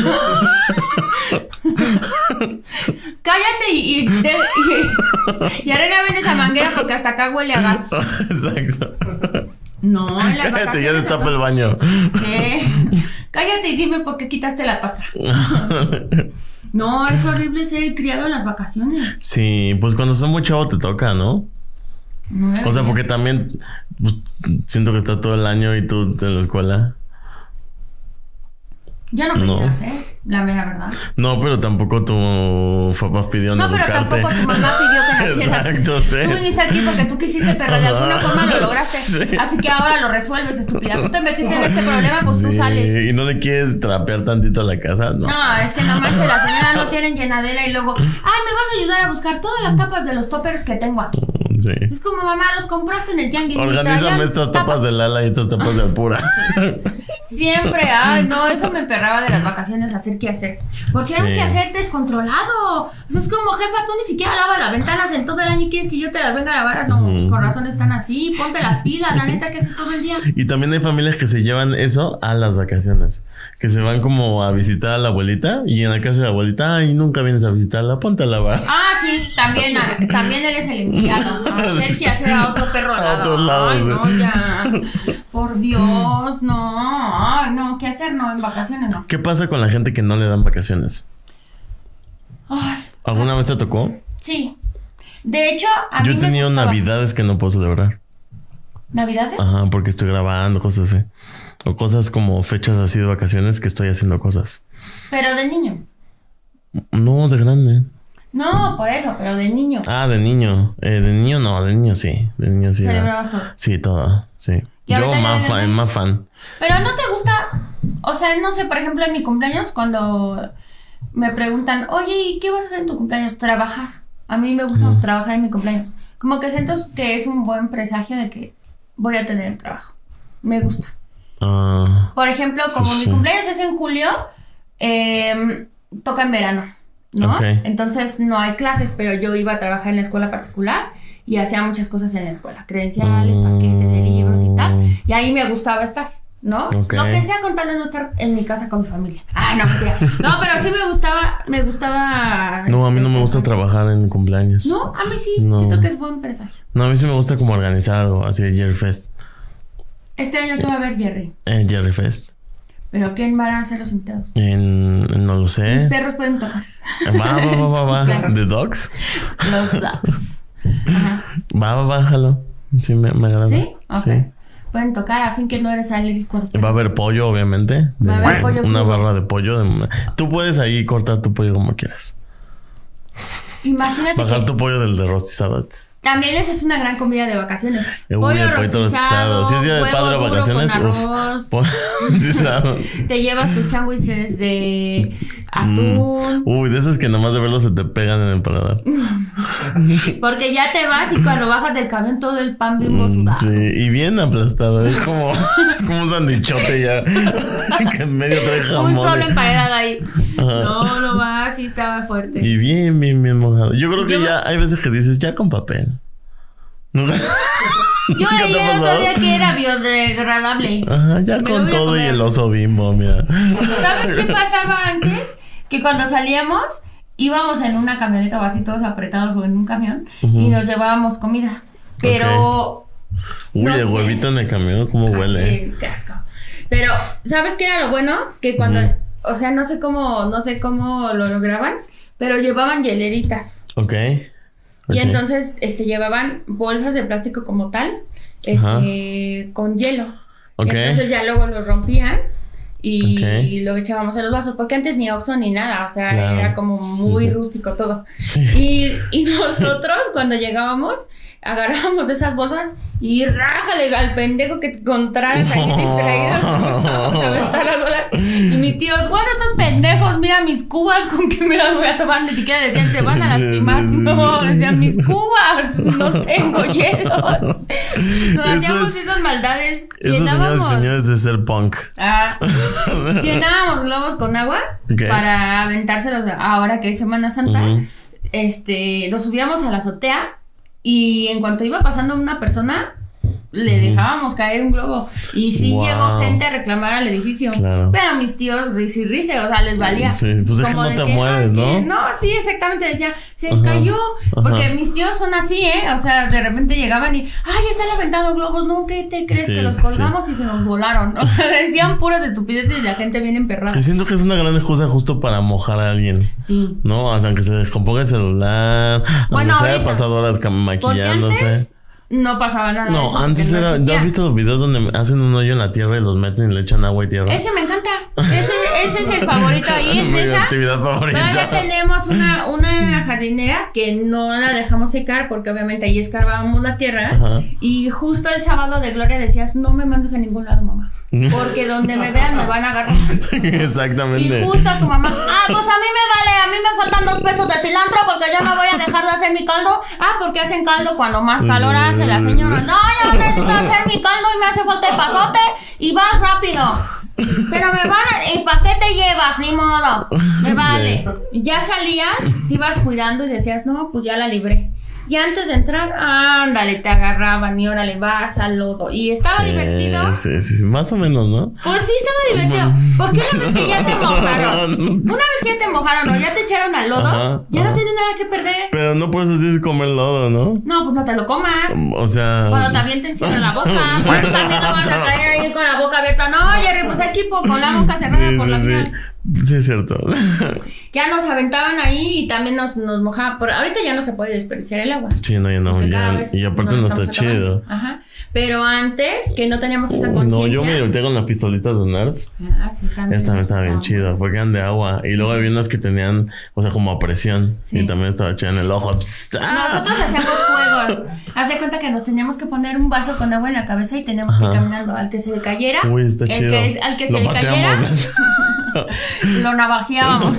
Cállate y, y, de, y, y arregla bien esa manguera porque hasta acá huele a gas. Exacto. No, en las Cállate, ya destapa el baño. ¿Qué? Cállate y dime por qué quitaste la taza. No, es horrible ser criado en las vacaciones. Sí, pues cuando son muy chavo te toca, ¿no? No o sea, porque también pues, siento que está todo el año y tú en la escuela. Yo no pedí no. hacer, la mera verdad. No, pero tampoco tu papá pidió No, pero educarte. tampoco tu mamá pidió que nacieras. Exacto, sí. Tú viniste aquí porque tú quisiste, pero de alguna forma lo lograste. Sí. Así que ahora lo resuelves, estúpida. Tú te metiste en este problema, pues sí. tú sales. ¿Y no le quieres trapear tantito a la casa? No. No, es que no manches, la señora no tiene llenadera y luego, ay, me vas a ayudar a buscar todas las tapas de los toppers que tengo aquí. Sí. Es como, mamá, los compraste en el tianguis. Organízame estas tapas, tapas de Lala y estas tapas de Alpura. Siempre, ay, no, eso me emperraba de las vacaciones, hacer qué hacer. Porque sí. era un qué hacer descontrolado. O sea, es como, jefa, tú ni siquiera lavas las ventanas en todo el año y quieres que yo te las venga a lavar. No, mm. pues con razón están así, ponte las pilas, la neta, que haces todo el día. Y también hay familias que se llevan eso a las vacaciones. Que se van como a visitar a la abuelita y en la casa de la abuelita, ay, nunca vienes a visitarla, ponte a lavar. Ah, sí, también, también eres el enviado. A hacer que hacer a otro perro a otros lados. Ay, no, ya. Por Dios, no. Ay, no, ¿qué hacer? No, en vacaciones no. ¿Qué pasa con la gente que no le dan vacaciones? Ay, ¿Alguna ay. vez te tocó? Sí. De hecho, a Yo mí he tenido me navidades que no puedo celebrar. ¿Navidades? Ajá, porque estoy grabando, cosas así. O cosas como fechas así de vacaciones que estoy haciendo cosas. ¿Pero de niño? No, de grande. No, por eso, pero de niño. Ah, de niño. Eh, de niño no, de niño sí. De niño sí. ¿Celebrabas todo? Sí, todo, sí. Yo más fan, más fan. Pero no te gusta, o sea, no sé, por ejemplo, en mi cumpleaños, cuando me preguntan, oye, ¿y qué vas a hacer en tu cumpleaños? Trabajar. A mí me gusta mm. trabajar en mi cumpleaños. Como que siento que es un buen presagio de que voy a tener trabajo. Me gusta. Uh, por ejemplo, como pues mi sí. cumpleaños es en julio, eh, toca en verano, ¿no? Okay. Entonces no hay clases, pero yo iba a trabajar en la escuela particular y hacía muchas cosas en la escuela. Credenciales, mm. paquetes de libros y tal. Y ahí me gustaba estar, ¿no? Okay. Lo que sea con tal de no estar en mi casa con mi familia. Ah, no, mentira. No, pero sí me gustaba, me gustaba... No, a mí no me gusta trabajar en cumpleaños. No, a mí sí. No. Siento que es buen presagio. No, a mí sí me gusta como organizar algo, así de Jerry Fest. Este año que va a haber Jerry. En Jerry Fest. ¿Pero quién van a ser los invitados? En, no lo sé. Los perros pueden tocar. Va, va, va, va, va. ¿The dogs? Los dogs. Ajá. Va, va, bájalo. Sí, me, me agrada. ¿Sí? Ok. Sí. Pueden tocar a fin que no eres alérgico. Va a haber pollo, obviamente. De, va a haber pollo. Una crudo. barra de pollo. De, tú puedes ahí cortar tu pollo como quieras. Imagínate. Bajar que tu pollo del de rostizado. También esa es una gran comida de vacaciones. Uy, pollo el rostizado, rostizado. Si es día de padre huevo vacaciones, duro con arroz. Uf, te llevas tus sándwiches de atún. Mm. Uy, de esos que nomás de verlos se te pegan en el paladar. Porque ya te vas y cuando bajas del camión todo el pan Bimbo sudado. Sí, y bien aplastado. Es como, es como un sandwichote ya. Que en medio trae jamón. Un solo emparedado ahí. Ajá. No, no va, sí estaba fuerte. Y bien, bien, bien mojado. Yo creo que Yo ya me... hay veces que dices, ya con papel. Yo leí el otro día que era biodegradable. Ajá, ya me con todo y el oso Bimbo, mira. ¿Sabes qué pasaba antes? Que cuando salíamos, íbamos en una camioneta o así todos apretados o en un camión uh-huh. y nos llevábamos comida. Pero... Okay. Uy, no el sé. Huevito en el camión, ¿cómo Ay, huele? Sí, qué asco. Pero, ¿sabes qué era lo bueno? Que cuando... Uh-huh. O sea, no sé cómo, no sé cómo lo lograban, pero llevaban hieleritas. Ok. Okay. Y entonces este, llevaban bolsas de plástico como tal, este, con hielo. Okay. Entonces ya luego los rompían y, okay. y lo echábamos en los vasos, porque antes ni Oxxo ni nada, o sea, claro. era como muy sí, sí. rústico todo. Sí. Y, y nosotros cuando llegábamos, agarrábamos esas bolsas y rájale al pendejo que te encontraras ahí distraído. Y mis tíos, bueno, estos pendejos, mira mis cubas, con que me las voy a tomar. Ni siquiera decían, se van a lastimar. No, decían, mis cubas, no tengo hielos. Nos hacíamos esas maldades. Esos señores, señores de ser punk. Ah, llenábamos globos con agua okay. para aventárselos ahora que es Semana Santa. Uh-huh. Este, los subíamos a la azotea. Y en cuanto iba pasando una persona, le dejábamos caer un globo. Y sí wow. llegó gente a reclamar al edificio. Claro. Pero mis tíos risa y risa, o sea, les valía. Sí, pues es que no te que, mueres, ¿no? No, sí, exactamente, decía, se ajá, cayó. Ajá. Porque mis tíos son así, ¿eh? O sea, de repente llegaban y, ay, están aventando globos, ¿no? ¿Qué te crees? Sí, que los colgamos sí. y se nos volaron. O sea, decían puras estupideces y la gente bien emperrada. Que siento que es una gran excusa justo para mojar a alguien. Sí. ¿No? O sea, aunque se descomponga el celular, bueno, aunque se haya pasado horas maquillándose. No pasaba nada. No, eso, antes no era. ¿Ya has visto los videos donde hacen un hoyo en la tierra y los meten y le echan agua y tierra? Ese me encanta. Ese, ese es el favorito ahí en mi esa. actividad favorita. Todavía tenemos una, una jardinera que no la dejamos secar porque obviamente ahí escarbábamos la tierra. Ajá. Y justo el sábado de Gloria decías, no me mandes a ningún lado, mamá. Porque donde me vean me van a agarrar. Exactamente. Y justo a tu mamá, ah, pues a mí me vale, a mí me faltan dos pesos de cilantro porque yo no voy a dejar de hacer mi caldo. Ah, porque hacen caldo cuando más calor hace la señora. No, yo necesito hacer mi caldo y me hace falta el pasote y vas rápido. Pero me van a... ¿Y para qué te llevas? Ni modo. Me vale. Y ya salías, te ibas cuidando y decías, no, pues ya la libré. Y antes de entrar, ándale, te agarraban y órale, vas al lodo. Y estaba sí, divertido. Sí, sí, más o menos, ¿no? Pues sí, estaba divertido. Porque una vez que ya te mojaron, una vez que ya te mojaron o ya te echaron al lodo, ajá, ya ajá. no tienes nada que perder. Pero no puedes decir comer lodo, ¿no? No, pues no te lo comas. O sea... Cuando también te encierran la boca. Porque también no vas a caer ahí con la boca abierta. No, Jerry, pues aquí con la boca cerrada sí, por la vida. Sí, es cierto. Ya nos aventaban ahí y también nos, nos mojaban. Por, ahorita ya no se puede desperdiciar el agua. Sí, no, ya no. Ya, y aparte no está chido. Ajá. Pero antes, que no teníamos esa conciencia. No, yo me divertía con las pistolitas de Nerf. Ah, sí, también. Esta estaba bien chido, porque eran de agua. Y luego había unas que tenían, o sea, como a presión. Sí. Y también estaba chida en el ojo. Nosotros hacíamos juegos. Haz de cuenta que nos teníamos que poner un vaso con agua en la cabeza y teníamos ajá. que ir caminando. Al que se le cayera. Uy, está el chido. Que, al que se Lo le cayera. Lo navajeábamos.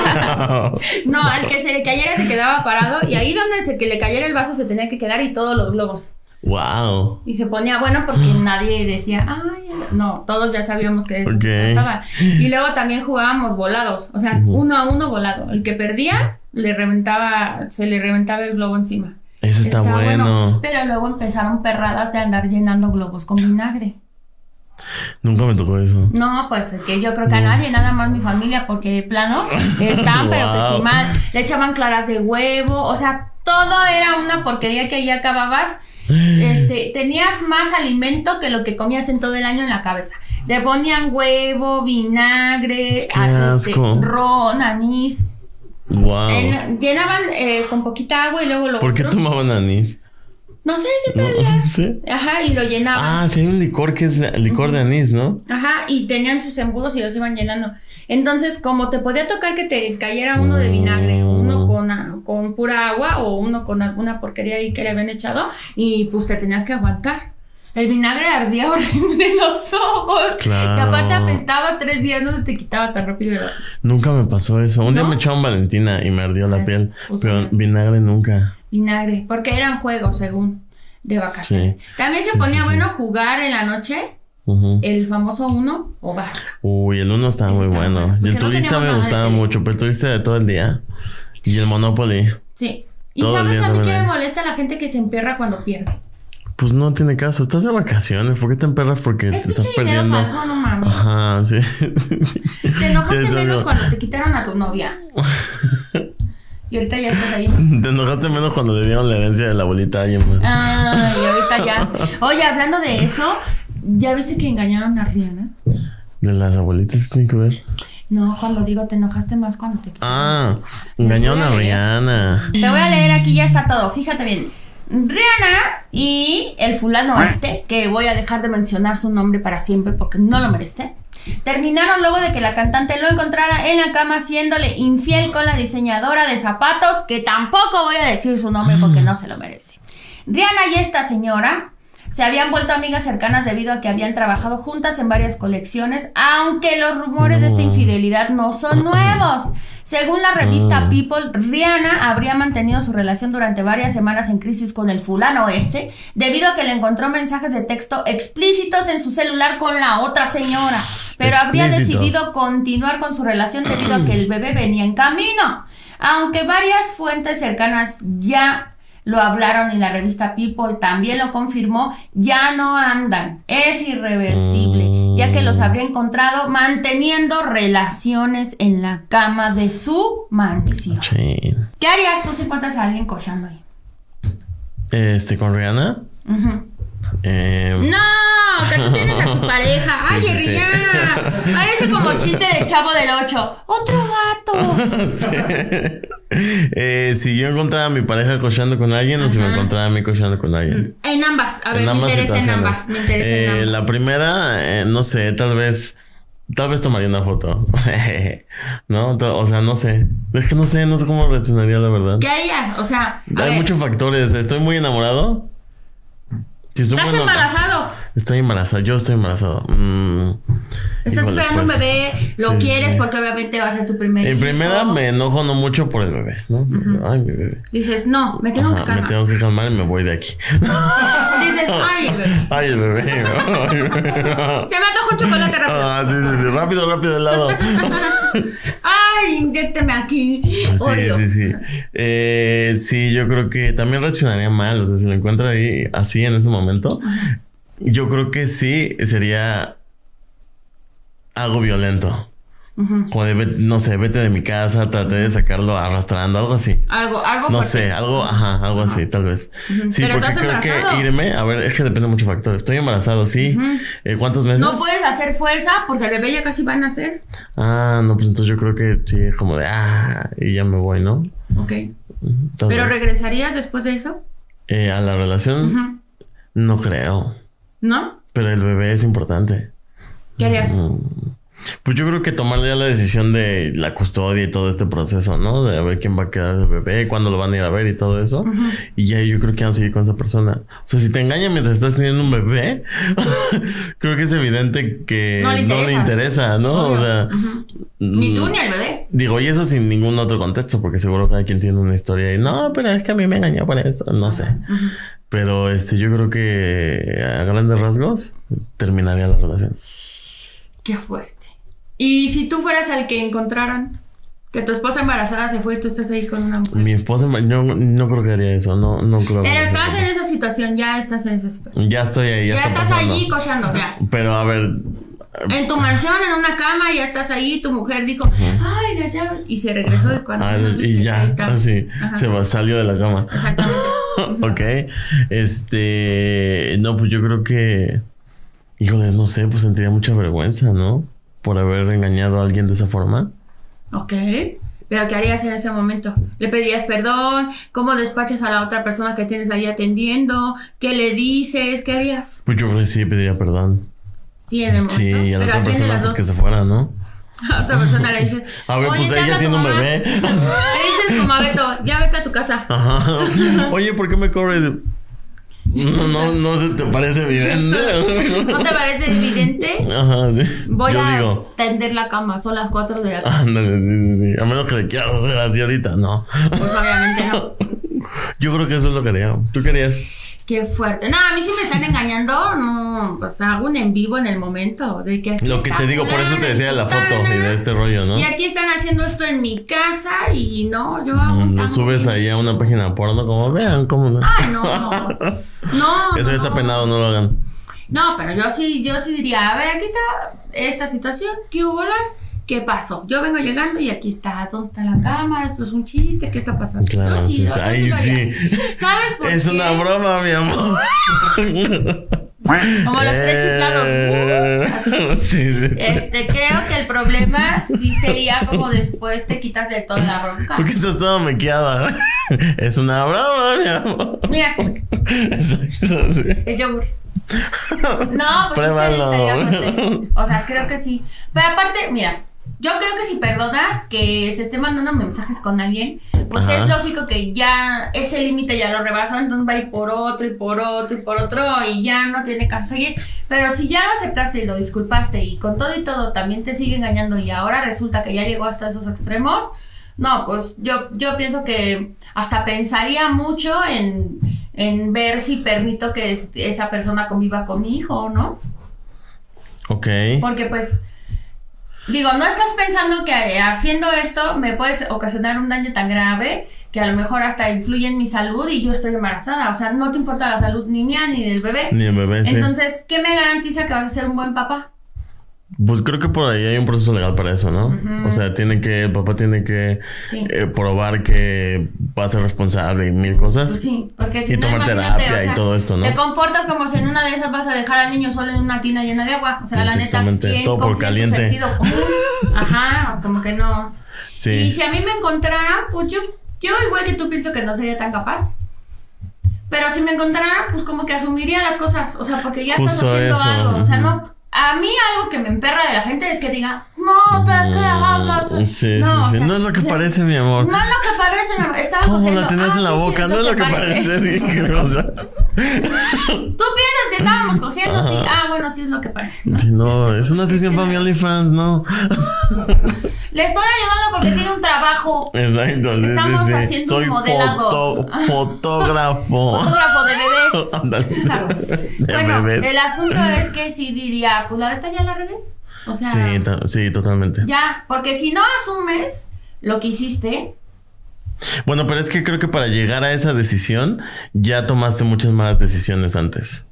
No, al que se le cayera se quedaba parado. Y ahí donde se que le cayera el vaso se tenía que quedar y todos los globos. Wow. Y se ponía bueno porque nadie decía, ay, no, todos ya sabíamos que de eso okay. se trataba. Y luego también jugábamos volados, o sea, uh-huh. uno a uno volado. El que perdía le reventaba, se le reventaba el globo encima. Eso está, está bueno. bueno. Pero luego empezaron perradas de andar llenando globos con vinagre. Nunca me tocó eso. No, pues que yo creo que a no. nadie, nada más mi familia, porque de plano estaban, wow. pero que sí mal. Le echaban claras de huevo, o sea, todo era una porquería que ahí acababas. Este, tenías más alimento que lo que comías en todo el año en la cabeza. Le ponían huevo, vinagre, este, ron, anís. Wow. En, llenaban eh, con poquita agua y luego lo ¿Por qué otro? Tomaban anís? No sé, siempre no, había. ¿Sí? Ajá, y lo llenaban. Ah, sí, hay un licor que es licor uh-huh. de anís, ¿no? Ajá, y tenían sus embudos y los iban llenando. Entonces, como te podía tocar que te cayera uno de vinagre, uno con, con pura agua o uno con alguna porquería ahí que le habían echado, y pues te tenías que aguantar. El vinagre ardía horrible en los ojos. Claro. Y aparte apestaba tres días, no se te quitaba tan rápido. Nunca me pasó eso. Un ¿No? día me echaron Valentina y me ardió la piel. Pues pero bien. Vinagre nunca. Vinagre, porque eran juegos, según, de vacaciones. Sí. También se ponía sí, sí, bueno sí. jugar en la noche. Uh-huh. El famoso uno o basta. Uy, el uno estaba muy bueno. Y el turista no me gustaba mucho, pero el turista de todo el día. Y el Monopoly. Sí. Y todo sabes a mí que me molesta la gente que se emperra cuando pierde. Pues no tiene caso, estás de vacaciones, ¿por qué te emperras? Porque es te estás dinero perdiendo. Falso, no mames. Ajá, sí. Te enojaste menos cuando te quitaron a tu novia. Y ahorita ya estás ahí. Te enojaste menos cuando le dieron la herencia de la abuelita a alguien más. Ah, y ahorita ya. Oye, hablando de eso, ¿ya viste que engañaron a Rihanna? De las abuelitas tiene que ver. No, cuando digo te enojaste más cuando te... Ah, engañaron a Rihanna. Te voy a leer aquí, ya está todo, fíjate bien. Rihanna y el fulano este, que voy a dejar de mencionar su nombre para siempre porque no lo merece, terminaron luego de que la cantante lo encontrara en la cama siéndole infiel con la diseñadora de zapatos, que tampoco voy a decir su nombre porque no se lo merece. Rihanna y esta señora se habían vuelto amigas cercanas debido a que habían trabajado juntas en varias colecciones, aunque los rumores de esta infidelidad no son nuevos. Según la revista People, Rihanna habría mantenido su relación durante varias semanas en crisis con el fulano ese, debido a que le encontró mensajes de texto explícitos en su celular con la otra señora, pero habría decidido continuar con su relación debido a que el bebé venía en camino. Aunque varias fuentes cercanas ya lo hablaron y la revista People también lo confirmó, ya no andan. Es irreversible, ya que los habría encontrado manteniendo relaciones en la cama de su mansión. Sí. ¿Qué harías tú si encuentras a alguien cochando ahí? Este, ¿con Rihanna? Uh-huh. Eh... No, que tú tienes a tu pareja. Sí, Ay, sí, Rihanna. Sí. Parece como chiste del Chavo del Ocho. Otro gato. Sí. Eh, si yo encontraba a mi pareja cochando con alguien, Ajá. o si me encontraba a mí cochando con alguien. En ambas. A ver, en ambas me interesa en ambas. Me interesa eh, en ambas. La primera, eh, no sé, tal vez. Tal vez tomaría una foto. ¿No? O sea, no sé. Es que no sé, no sé cómo reaccionaría, la verdad. ¿Qué harías? O sea, hay ver. muchos factores. Estoy muy enamorado. Si ¿Estás bueno, embarazado? Estoy embarazado, yo estoy embarazado. Mm, Estás híjole, esperando pues, un bebé, lo sí, quieres sí. porque obviamente va a ser tu primer En hijo. primera me enojo no mucho por el bebé, ¿no? Uh-huh. Ay, mi bebé. Dices, no, me tengo Ajá, que calmar. Me tengo que calmar y me voy de aquí. Dices, ay, el bebé. Ay, el bebé. Se me antojó un chocolate rápido. Ah, sí, sí, sí. Rápido, rápido, helado. Ay, inyécteme aquí. Sí, Oreo. sí, sí. Eh, sí, yo creo que también reaccionaría mal. O sea, si lo encuentro ahí así en ese momento, uh-huh. yo creo que sí sería algo violento. Uh-huh. Como de, no sé, vete de mi casa, traté de sacarlo arrastrando, algo así. Algo, algo No fuerte. sé, algo, ajá, algo uh-huh. así, tal vez. Uh-huh. Sí, pero porque creo que irme, a ver, es que depende de muchos factores. Estoy embarazado, sí. Uh-huh. Eh, ¿Cuántos meses? No puedes hacer fuerza porque el bebé ya casi va a nacer. Ah, no, pues entonces yo creo que sí, es como de, ah, y ya me voy, ¿no? Ok. Tal ¿Pero vez. regresarías después de eso? Eh, ¿A la relación? Uh-huh. No creo. ¿No? Pero el bebé es importante. ¿Qué harías? Mm. Pues yo creo que tomar ya la decisión de la custodia y todo este proceso, ¿no? De a ver quién va a quedar el bebé, cuándo lo van a ir a ver y todo eso. Uh-huh. Y ya yo creo que van a seguir con esa persona. O sea, si te engañan mientras estás teniendo un bebé, creo que es evidente que no le, no le interesa, ¿no? Obvio. O sea... Uh-huh. Ni tú ni el bebé. Digo, y eso sin ningún otro contexto, porque seguro cada quien tiene una historia y no, pero es que a mí me engañó por esto, no sé. Uh-huh. Pero este, yo creo que a grandes rasgos terminaría la relación. Qué fuerte. ¿Y si tú fueras al que encontraran? Que tu esposa embarazada se fue y tú estás ahí con una mujer. Mi esposa, yo no creo que haría eso, no, no creo. Pero estás en esa situación, ya estás en esa situación. Ya estoy ahí, ya, ya está estás pasando. allí cochando, ya. Pero a ver... En tu mansión, en una cama, ya estás ahí, tu mujer dijo, uh-huh. ay, las llaves. Y se regresó de cuando ah, nos viste, y ya, así, se va, salió de la cama. Exactamente. Uh-huh. Ok, este... No, pues yo creo que... Híjole, no sé, pues sentiría mucha vergüenza, ¿no? Por haber engañado a alguien de esa forma. Ok. ¿Pero qué harías en ese momento? ¿Le pedirías perdón? ¿Cómo despachas a la otra persona que tienes ahí atendiendo? ¿Qué le dices? ¿Qué harías? Pues yo creo que sí pediría perdón. Sí, en el momento. Sí, y a la otra persona pues que se fuera, ¿no? A otra persona le dice... A ver, pues ella tiene un bebé. Le dices como a Beto, ya vete a tu casa. Ajá. Oye, ¿por qué me cobres? No, no, no se te parece evidente. ¿No te parece evidente? Ajá, sí. Voy Yo a digo, tender la cama, son las cuatro de la tarde. Ándale, sí, sí, sí. A menos que le quieras hacer así ahorita, no. Pues obviamente no. Yo creo que eso es lo que haría. ¿Tú querías? Qué fuerte. No, a mí sí me están engañando. No, pues hago un en vivo en el momento. De que lo que te digo, por eso te decía de la foto y de este rollo, ¿no? Y aquí están haciendo esto en mi casa y no, yo hago. Mm, lo subes bien. Ahí a una página porno, como vean, cómo no. Ay, no. No. Eso no, está no. penado, no lo hagan. No, pero yo sí, yo sí diría, a ver, aquí está esta situación, ¿qué hubo las? ¿Qué pasó? Yo vengo llegando y aquí está, ¿dónde está la cámara? Esto es un chiste, ¿qué está pasando? Claro, yo sí, sí, yo, ahí yo sí sí. ¿Sabes por es qué? una broma, mi amor. Como los tres chiflados. Uh, así. Sí. Este, creo que el problema sí sería como después te quitas de toda la bronca. Porque estás toda mequeada. Es una broma, mi amor. Mira. Eso, eso, sí. Es yogur. No, pues Pruébalo. Es que estaría fuerte. O sea, creo que sí. Pero aparte, mira, yo creo que si perdonas que se esté mandando mensajes con alguien, pues Ajá. es lógico que ya ese límite ya lo rebasó, entonces va a ir por otro y por otro y por otro y ya no tiene caso seguir. Pero si ya lo aceptaste y lo disculpaste y con todo y todo también te sigue engañando y ahora resulta que ya llegó hasta esos extremos, no, pues yo, yo pienso que hasta pensaría mucho en, en ver si permito que esa persona conviva con mi hijo, ¿no? Ok. Porque pues... Digo, no estás pensando que haciendo esto me puedes ocasionar un daño tan grave que a lo mejor hasta influye en mi salud y yo estoy embarazada. O sea, no te importa la salud ni mía ni del bebé. Ni el bebé, Entonces, sí. ¿qué me garantiza que vas a ser un buen papá? Pues creo que por ahí hay un proceso legal para eso, ¿no? Uh-huh. O sea, tiene que, el papá tiene que sí. eh, probar que va a ser responsable y mil cosas. Pues sí, porque si y no, tomar terapia, o sea, y todo esto, ¿no? Te comportas como si en una de esas vas a dejar al niño solo en una tina llena de agua. O sea, la neta, ¿quién todo por caliente. Sentido común? Ajá, como que no. Sí. Y si a mí me encontraran, pues yo, yo igual que tú pienso que no sería tan capaz. Pero si me encontraran, pues como que asumiría las cosas. O sea, porque ya Justo estás haciendo eso. algo. O sea, no... A mí algo que me emperra de la gente es que diga, no, te que hagas. Sí, no, sí, sí. O sea, no es lo que parece, mi amor. No es lo que parece, mi amor. Estaba ¿Cómo cogiendo. la tenías ah, en la sí, boca? sí, no es lo que, que parece. Dije, o sea. Tú piensas que estábamos cogiendo, Ajá. sí. Ah, bueno, sí es lo que parece. No, sí, no es una sesión para mi OnlyFans, no. Le estoy ayudando porque tiene un trabajo. Exacto. Estamos sí, sí. haciendo Soy un modelado. Foto, fotógrafo. Fotógrafo de bebés. Ándale. Claro. De bueno, bebés. el asunto es que sí diría, pues la neta ya la regué. O sea, sí, to- sí, totalmente. Ya, porque si no asumes lo que hiciste. Bueno, pero es que creo que para llegar a esa decisión ya tomaste muchas malas decisiones antes.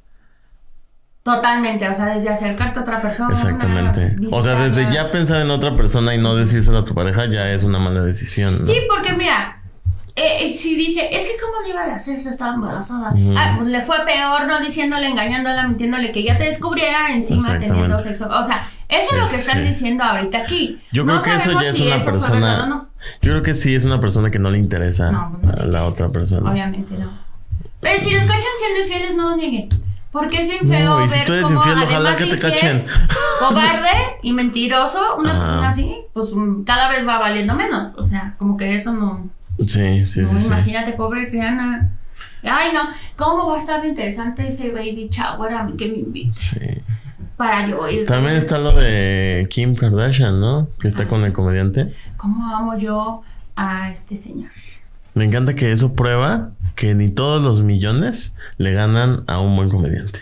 Totalmente, o sea, desde acercarte a otra persona. Exactamente. O sea, desde ya pensar en otra persona y no decírselo a tu pareja ya es una mala decisión, ¿no? Sí, porque mira, eh, si dice, es que cómo le iba a hacer si estaba embarazada. Mm. Ah, pues le fue peor, no diciéndole, engañándola, mintiéndole que ya te descubriera encima teniendo sexo. O sea, eso sí, es lo que están sí. diciendo ahorita aquí. Yo creo no que eso ya es si una persona. No. Yo creo que sí es una persona que no le interesa no, no a la interesa. Otra persona. Obviamente no. Pero si los cachan siendo infieles, no lo nieguen. Porque es bien feo no, y ver si tú eres cómo, infiel, ojalá que te infiel, cachen. Cobarde y mentiroso, una ah. persona así, pues cada vez va valiendo menos. O sea, como que eso no. Sí, sí, no, sí. Imagínate, sí. pobre Rihanna. Ay, no, ¿cómo va a estar interesante ese baby shower a mí que me invite? Sí. Para yo ir. También está lo de Kim Kardashian, ¿no? Que está ah. con el comediante. ¿Cómo amo yo a este señor? Me encanta que eso prueba que ni todos los millones le ganan a un buen comediante.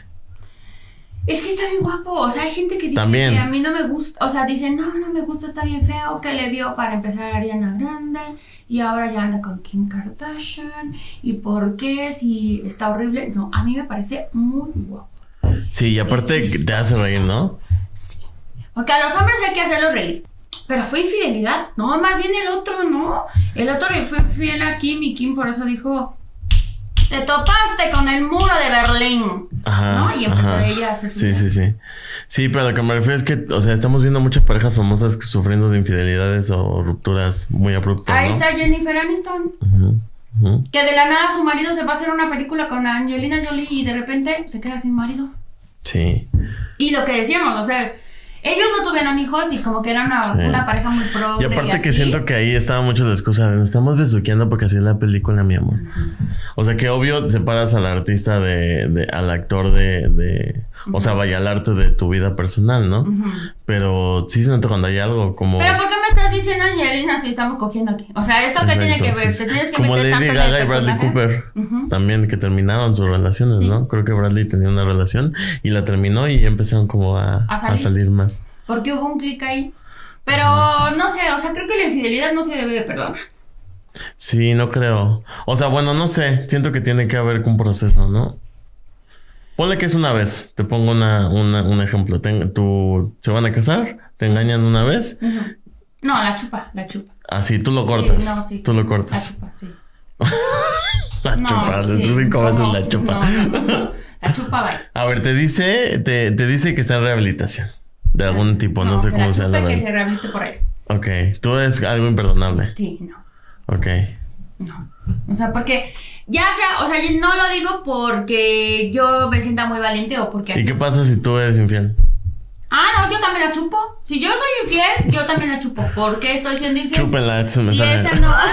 Es que está bien guapo. O sea, hay gente que dice También. que a mí no me gusta. O sea, dicen, no, no me gusta, está bien feo. Que le vio para empezar a Ariana Grande. Y ahora ya anda con Kim Kardashian. ¿Y por qué? Si está horrible. No, a mí me parece muy guapo. Sí, y aparte te hace reír, ¿no? Sí. Porque a los hombres hay que hacerlos reír. Pero fue infidelidad. No, más bien el otro, ¿no? El otro le fue fiel a Kim y Kim por eso dijo... Te topaste con el muro de Berlín. Ajá, ¿no? Y empezó ajá. ella a hacer Sí, sí, sí. Sí, pero lo que me refiero es que, o sea, estamos viendo muchas parejas famosas sufriendo de infidelidades o rupturas muy abruptas, Ahí ¿no? está Jennifer Aniston. Uh-huh, uh-huh. Que de la nada su marido se va a hacer una película con Angelina Jolie y de repente se queda sin marido. Sí. Y lo que decíamos, o sea... Ellos no tuvieron hijos y como que era una, sí. una pareja muy pro. Y aparte y que siento que ahí estaba mucho la excusa de nos estamos besuqueando porque así es la película, mi amor. Uh-huh. O sea que obvio separas al artista de, de al actor de, de uh-huh. o sea, vaya al arte de tu vida personal, ¿no? Uh-huh. Pero sí se nota cuando hay algo como... Pero ¿por qué me estás diciendo, Angelina, si estamos cogiendo aquí? O sea, ¿esto qué tiene que ver? ¿Te tienes que como meter Lady tanto Gaga en el y Bradley Cooper. Uh-huh. También que terminaron sus relaciones, sí. ¿no? Creo que Bradley tenía una relación y la terminó y empezaron como a, a, salir. a salir más. Porque hubo un clic ahí. Pero uh-huh. no sé, o sea, creo que la infidelidad no se debe de perdonar. Sí, no creo. O sea, bueno, no sé. Siento que tiene que haber un proceso, ¿no? Ponle que es una vez. Te pongo una, una, un ejemplo. Ten, tú, se van a casar, te engañan una vez. Uh-huh. No, la chupa, la chupa. Ah, sí, tú lo cortas. Sí, no, sí. Tú lo cortas. La chupa, sí. la no, chupa, sí, cinco no, veces la chupa. No, no, no. La chupa, bye. A ver, te dice, te, te dice que está en rehabilitación. De algún tipo, no, no sé cómo sea la verdad. Que se rehabilite por ahí. Ok. Tú eres algo imperdonable. Sí, no. Ok. No. O sea, porque ya sea, o sea, no lo digo porque yo me sienta muy valiente o porque así. ¿Y qué pasa si tú eres infiel? Ah, no, yo también la chupo. Si yo soy infiel, yo también la chupo. ¿Por qué estoy siendo infiel? Chúpenla, este es el si mensaje. ese no...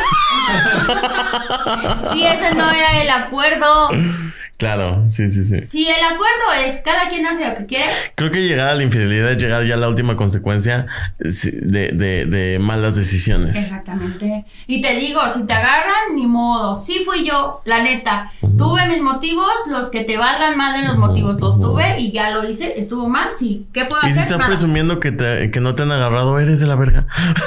si ese no era el acuerdo... Claro, sí, sí, sí. Si el acuerdo es cada quien hace lo que quiere. Creo que llegar a la infidelidad es llegar ya a la última consecuencia de, de, de malas decisiones. Exactamente. Y te digo, si te agarran, ni modo. Sí fui yo, la neta. Uh-huh. Tuve mis motivos, los que te valgan más de los uh-huh. motivos los tuve y ya lo hice. Estuvo mal, sí. ¿Qué puedo hacer? Y si estás Nada. presumiendo que, te, que no te han agarrado, eres de la verga.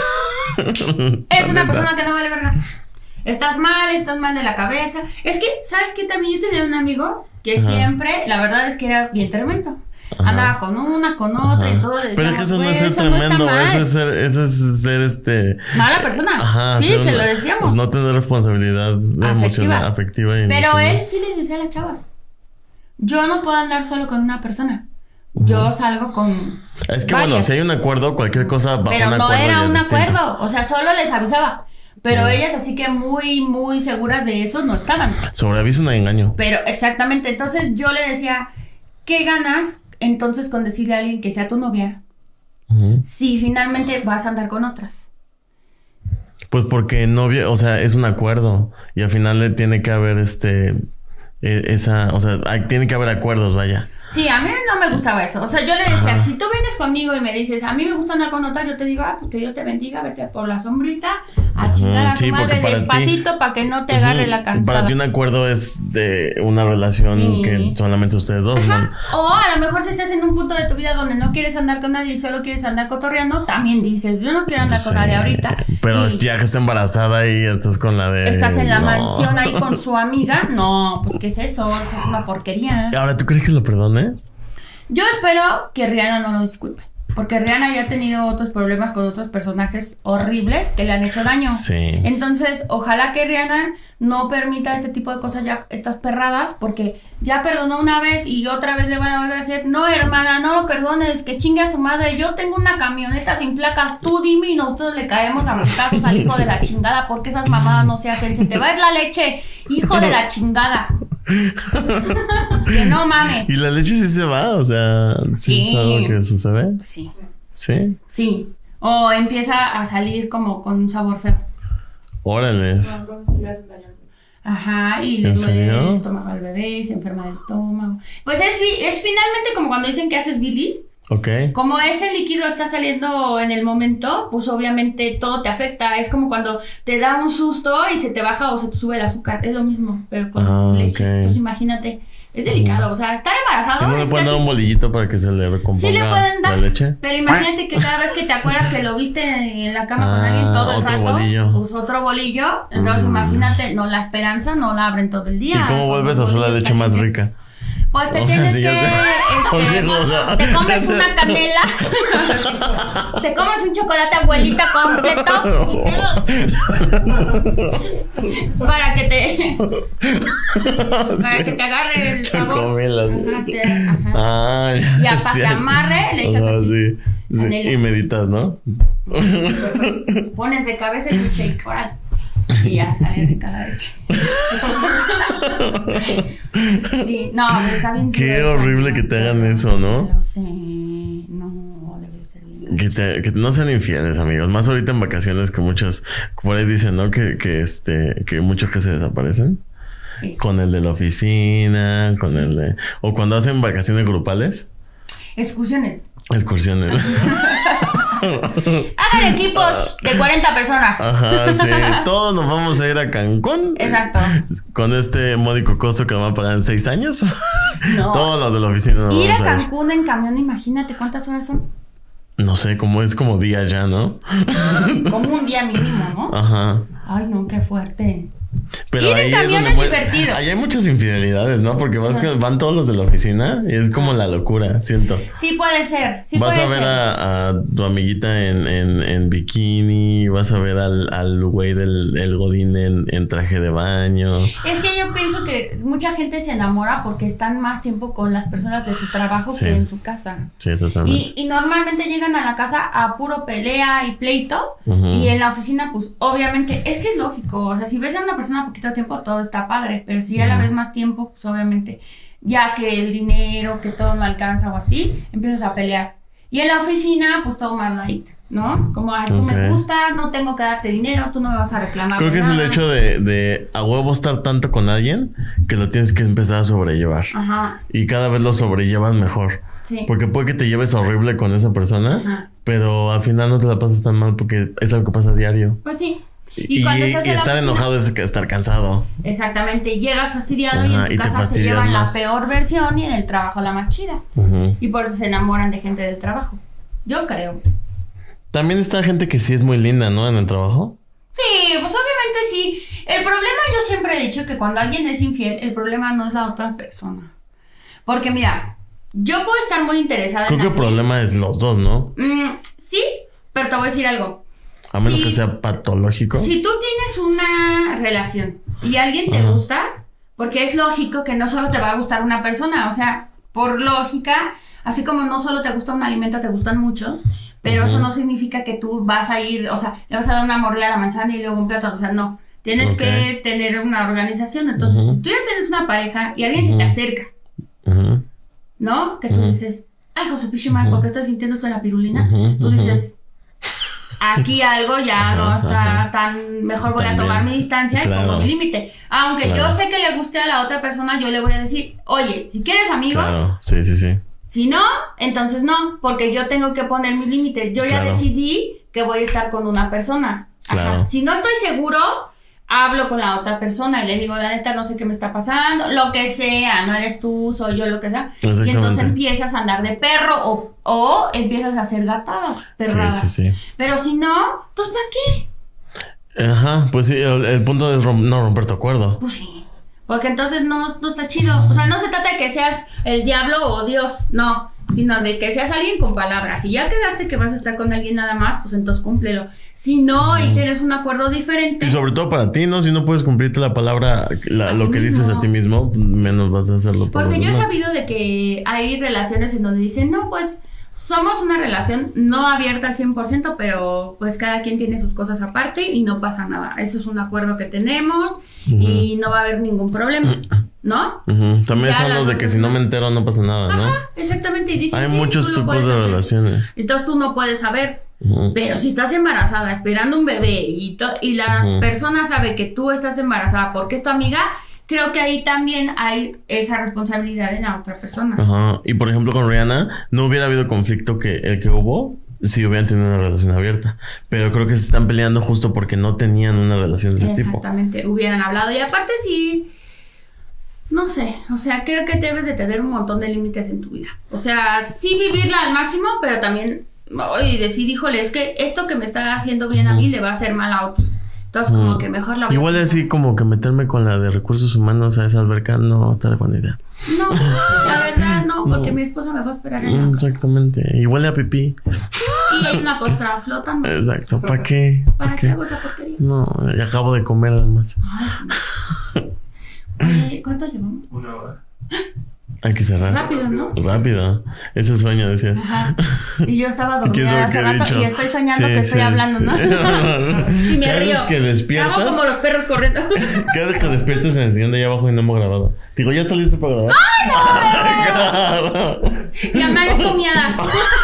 Es una persona que no vale verga. Estás mal, estás mal de la cabeza. Es que, ¿sabes qué? También yo tenía un amigo que Ajá. siempre, la verdad es que era bien tremendo. Ajá. Andaba con una, con otra Ajá. y todo. Pero es que eso no es ser eso tremendo, no eso es ser, eso es ser este... Mala persona. Ajá, sí, se lo decíamos. Pues no tener responsabilidad afectiva. emocional, afectiva. Y Pero emocional. él sí le decía a las chavas, yo no puedo andar solo con una persona. Yo salgo con Es que varias. Bueno, si hay un acuerdo, cualquier cosa bajo Pero un no acuerdo era ya un es acuerdo, distinto. o sea, solo les avisaba. Pero yeah. ellas así que muy, muy seguras de eso no estaban. Sobre aviso no hay engaño. Pero exactamente, entonces yo le decía, ¿qué ganas entonces con decirle a alguien que sea tu novia? Uh-huh. Si finalmente vas a andar con otras. Pues porque novia, o sea, es un acuerdo. Y al final le tiene que haber este... Esa, o sea, hay, tiene que haber acuerdos, vaya. Sí, a mí no me gustaba eso. O sea, yo le decía, Ajá. si tú vienes conmigo y me dices, a mí me gusta andar con otras, yo te digo, ah, pues que Dios te bendiga, vete por la sombrita a uh-huh. chingar a tu sí, madre despacito para que no te agarre uh-huh. la cansada. Para ti un acuerdo es de una relación sí. que solamente ustedes dos, Ajá. ¿no? O a lo mejor si estás en un punto de tu vida donde no quieres andar con nadie y solo quieres andar cotorreando, también dices, yo no quiero andar sí. con nadie ahorita. Pero y ya que está embarazada y estás con la de... Estás en la no. mansión ahí con su amiga, no, pues ¿qué es eso? Eso es una porquería. Ahora, ¿tú crees que lo perdone? Yo espero que Rihanna no lo disculpe. Porque Rihanna ya ha tenido otros problemas con otros personajes horribles que le han hecho daño. Sí. Entonces, ojalá que Rihanna no permita este tipo de cosas, ya estas perradas, porque ya perdonó una vez y otra vez le van a volver a hacer. No, hermana, no perdones, que chingue a su madre. Yo tengo una camioneta sin placas, tú dime y nosotros le caemos a casos al hijo de la chingada, porque esas mamadas no se hacen. Se te va a ir la leche, hijo de la chingada. Que no mames. Y la leche sí se va, o sea, ¿sí, sí. es algo que sucede? Pues sí. ¿Sí? Sí. O empieza a salir como con un sabor feo. Órale. Ajá, y le duele el estómago al bebé y se enferma del estómago. Pues es, es finalmente como cuando dicen que haces bilis. Ok. Como ese líquido está saliendo en el momento, pues obviamente todo te afecta. Es como cuando te da un susto y se te baja o se te sube el azúcar. Es lo mismo, pero con ah, leche. Okay. Entonces imagínate, es delicado. O sea, estar embarazado. ¿No le pueden dar un bolillito para que se le recomponga sí le pueden dar, la leche? Pero imagínate que cada vez que te acuerdas que lo viste en la cama ah, con alguien todo el otro rato, bolillo. pues otro bolillo. Entonces mm. imagínate, no, la esperanza no la abren todo el día. ¿Y cómo vuelves a hacer la leche más rica? Pues te o tienes sea, si que, te... este, no, te comes una canela, te comes un chocolate abuelita completo para que te, para sí. que te agarre el sabor. Ajá, te, ajá. Ah, y para sí. que amarre, le echas así. Sí, sí. Y meditas, ¿no? Pones de cabeza el shake, órale. Y ya sale rica la leche. Sí, no, está bien. Qué horrible que te hagan eso, ¿no? Lo sé, no, debe ser bien. Que, te, que no sean infieles, amigos. Más ahorita en vacaciones que muchos por ahí dicen, ¿no? Que, que este, que muchos que se desaparecen. Sí. Con el de la oficina, con sí. el de... O cuando hacen vacaciones grupales. Excursiones. Excursiones. Hagan equipos de cuarenta personas. Ajá, sí. Todos nos vamos a ir a Cancún. Exacto. Con este módico costo que van a pagar en seis años. No. Todos los de la oficina nos ir vamos a Cancún a en camión, imagínate cuántas horas son. No sé, como es como día ya, ¿no? Como un día mínimo, ¿no? Ajá. Ay, no, qué fuerte. Pero ir en ahí camión es, es mu- divertido. Ahí hay muchas infidelidades, ¿no? Porque vas que van todos los de la oficina y es como la locura, siento. Sí puede ser, sí vas puede a ver ser. a, a tu amiguita en, en, en bikini, vas a ver al, al güey del el godín en, en traje de baño. Es que yo pienso que mucha gente se enamora porque están más tiempo con las personas de su trabajo Sí. que en su casa. Sí, totalmente. Y, y normalmente llegan a la casa a puro pelea y pleito. Ujú. Y en la oficina, pues obviamente, es que es lógico. O sea, si ves a una persona poquito tiempo, todo está padre. Pero si ya la Ujú. ves más tiempo, pues obviamente, ya que el dinero, que todo no alcanza o así, empiezas a pelear. Y en la oficina, pues todo más light, ¿no? Como, ay, tú Ok. me gustas, no tengo que darte dinero, tú no me vas a reclamar. Creo de que es el nada. hecho de, de a huevo estar tanto con alguien que lo tienes que empezar a sobrellevar. Ajá, Y cada vez lo sobrellevas mejor. sí. Porque puede que te lleves horrible con esa persona, Ajá. pero al final no te la pasas tan mal porque es algo que pasa a diario. Pues sí. Y, Y cuando estás y en la estar oficina- enojado es estar cansado. Exactamente, llegas fastidiado y Ajá, en tu y te casa se fastidias llevan más. la peor versión y en el trabajo la más chida. Ujú. Y por eso se enamoran de gente del trabajo. Yo creo. También está gente que sí es muy linda, ¿no? En el trabajo. Sí, pues obviamente sí. El problema, yo siempre he dicho que cuando alguien es infiel, el problema no es la otra persona. Porque mira, yo puedo estar muy interesada Creo en que el alguien. problema es los dos, ¿no? Mm, sí, pero te voy a decir algo. A menos Sí. que sea patológico. Si tú tienes una relación y alguien te Ajá. gusta, porque es lógico que no solo te va a gustar una persona, o sea, por lógica, así como no solo te gusta un alimento, te gustan muchos, pero Ajá. eso no significa que tú vas a ir, o sea, le vas a dar una mordida a la manzana y luego un plato, o sea, no. Tienes Ok. que tener una organización. Entonces, Ajá. si tú ya tienes una pareja y alguien se te Ajá. acerca, Ujú. ¿no? Que tú Ajá. dices, ay, José Pichimay, ¿por qué estoy sintiendo esto en la pirulina? Ajá, Tú ajá. dices, aquí algo ya Ajá, no está ajá. tan, mejor voy a También. tomar mi distancia y Claro. pongo mi límite. Aunque Claro. yo sé que le guste a la otra persona, yo le voy a decir, oye, si quieres amigos, Claro, sí, sí, sí. si no, entonces no, porque yo tengo que poner mi límite. Yo ya Claro. decidí que voy a estar con una persona. Ajá. Claro. Si no estoy seguro, hablo con la otra persona y le digo, la neta, no sé qué me está pasando, lo que sea, no eres tú, soy yo, lo que sea. Y entonces Exactamente. empiezas a andar de perro o, o empiezas a hacer gatadas, perradas. Sí, sí, sí. Pero si no, entonces ¿para qué? Ajá, pues sí, el, el punto es rom- no romper tu acuerdo. Pues sí. Porque entonces no, no está chido. O sea, no se trata de que seas el diablo o Dios, no. Sino de que seas alguien con palabras. Si ya quedaste que vas a estar con alguien nada más, pues entonces cúmplelo. Si no, y tienes un acuerdo diferente. Y sobre todo para ti, ¿no? Si no puedes cumplirte la palabra, la- A lo ti que dices mismo. a ti mismo, menos vas a hacerlo por Porque los yo he demás. sabido de que hay relaciones en donde dicen, no, pues somos una relación no abierta al cien por ciento, pero pues cada quien tiene sus cosas aparte y no pasa nada. Eso es un acuerdo que tenemos y no va a haber ningún problema, ¿no? Ujú. También Ya son las los de dos que si no me personas- entero no pasa nada, ¿no? Ajá, exactamente. Y dicen, Hay sí, muchos tú lo tipos puedes de hacer. relaciones. Entonces tú no puedes saber. Ujú. Pero si estás embarazada esperando un bebé y, to- y la Ujú. persona sabe que tú estás embarazada porque es tu amiga, creo que ahí también hay esa responsabilidad en la otra persona. Ajá. Y por ejemplo con Rihanna, no hubiera habido conflicto que el que hubo si hubieran tenido una relación abierta. Pero creo que se están peleando justo porque no tenían una relación de ese tipo. Exactamente, hubieran hablado. Y aparte sí, no sé, o sea, creo que debes de tener un montón de límites en tu vida. O sea, sí vivirla al máximo, pero también y decir, híjole, es que esto que me está haciendo bien a mí le va a hacer mal a otros. Entonces como Ujú. que mejor la voy a Igual pensar. así como que meterme con la de recursos humanos a esa alberca no está de buena idea. No, la verdad no, porque No. mi esposa me va a esperar en Mm, la casa. Exactamente. Igual a pipí. Y hay una costra flotando. Exacto. ¿Para qué? ¿Para qué hago esa porquería? No, ya acabo de comer además. Ay, sí. Oye, ¿cuánto llevamos? Una hora. Hay que cerrar. Rápido, ¿no? Rápido. Ese sueño, decías. Ajá. Y yo estaba ¿Quién sabe dormida hace qué he rato dicho? y estoy soñando Sí, que estoy sí, hablando, sí. ¿no? Y me Cada vez río. que despiertas- Hago como los perros corriendo. Cada vez que despiertas en el sillón de allá abajo y no hemos grabado. Digo, ¿ya saliste para grabar? Y amanezco miada.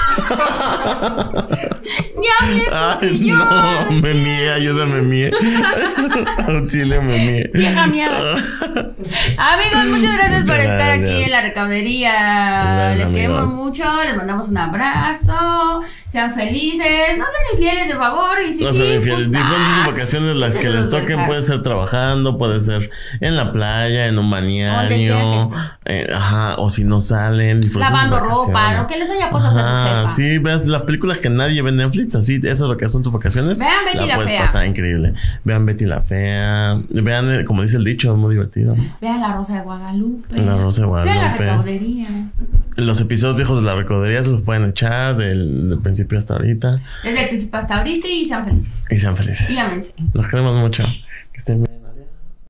Ya hablé tu Ay, sillón. no, me mié, ayúdame, mié. Auxilio, me mié. Vieja miada. Amigos, muchas gracias por estar Gracias. aquí en la recaudería. Gracias, Les queremos amigos. mucho. Les mandamos un abrazo. sean felices, no sean infieles, de favor. Y si no sí, sean infieles. Pues, Diferentes ah, vacaciones las que les toquen. Puede ser trabajando, puede ser en la playa, en un balneario. Eh, ajá, o si no salen. Lavando ropa, lo que les haya cosas a su jefa. Sí, ves las películas que nadie ve en Netflix. Así, eso es lo que son tus vacaciones. Vean Betty la, la puedes Fea. pasar increíble. Vean Betty la Fea. Vean, como dice el dicho, es muy divertido. Vean La Rosa de Guadalupe. La Rosa de Guadalupe. Vean La Recaudería. Los episodios viejos de La Recaudería se los pueden echar del, del principio hasta ahorita. Desde el principio hasta ahorita y sean felices. Y sean felices. Y ámense. Los queremos mucho. Que estén bien.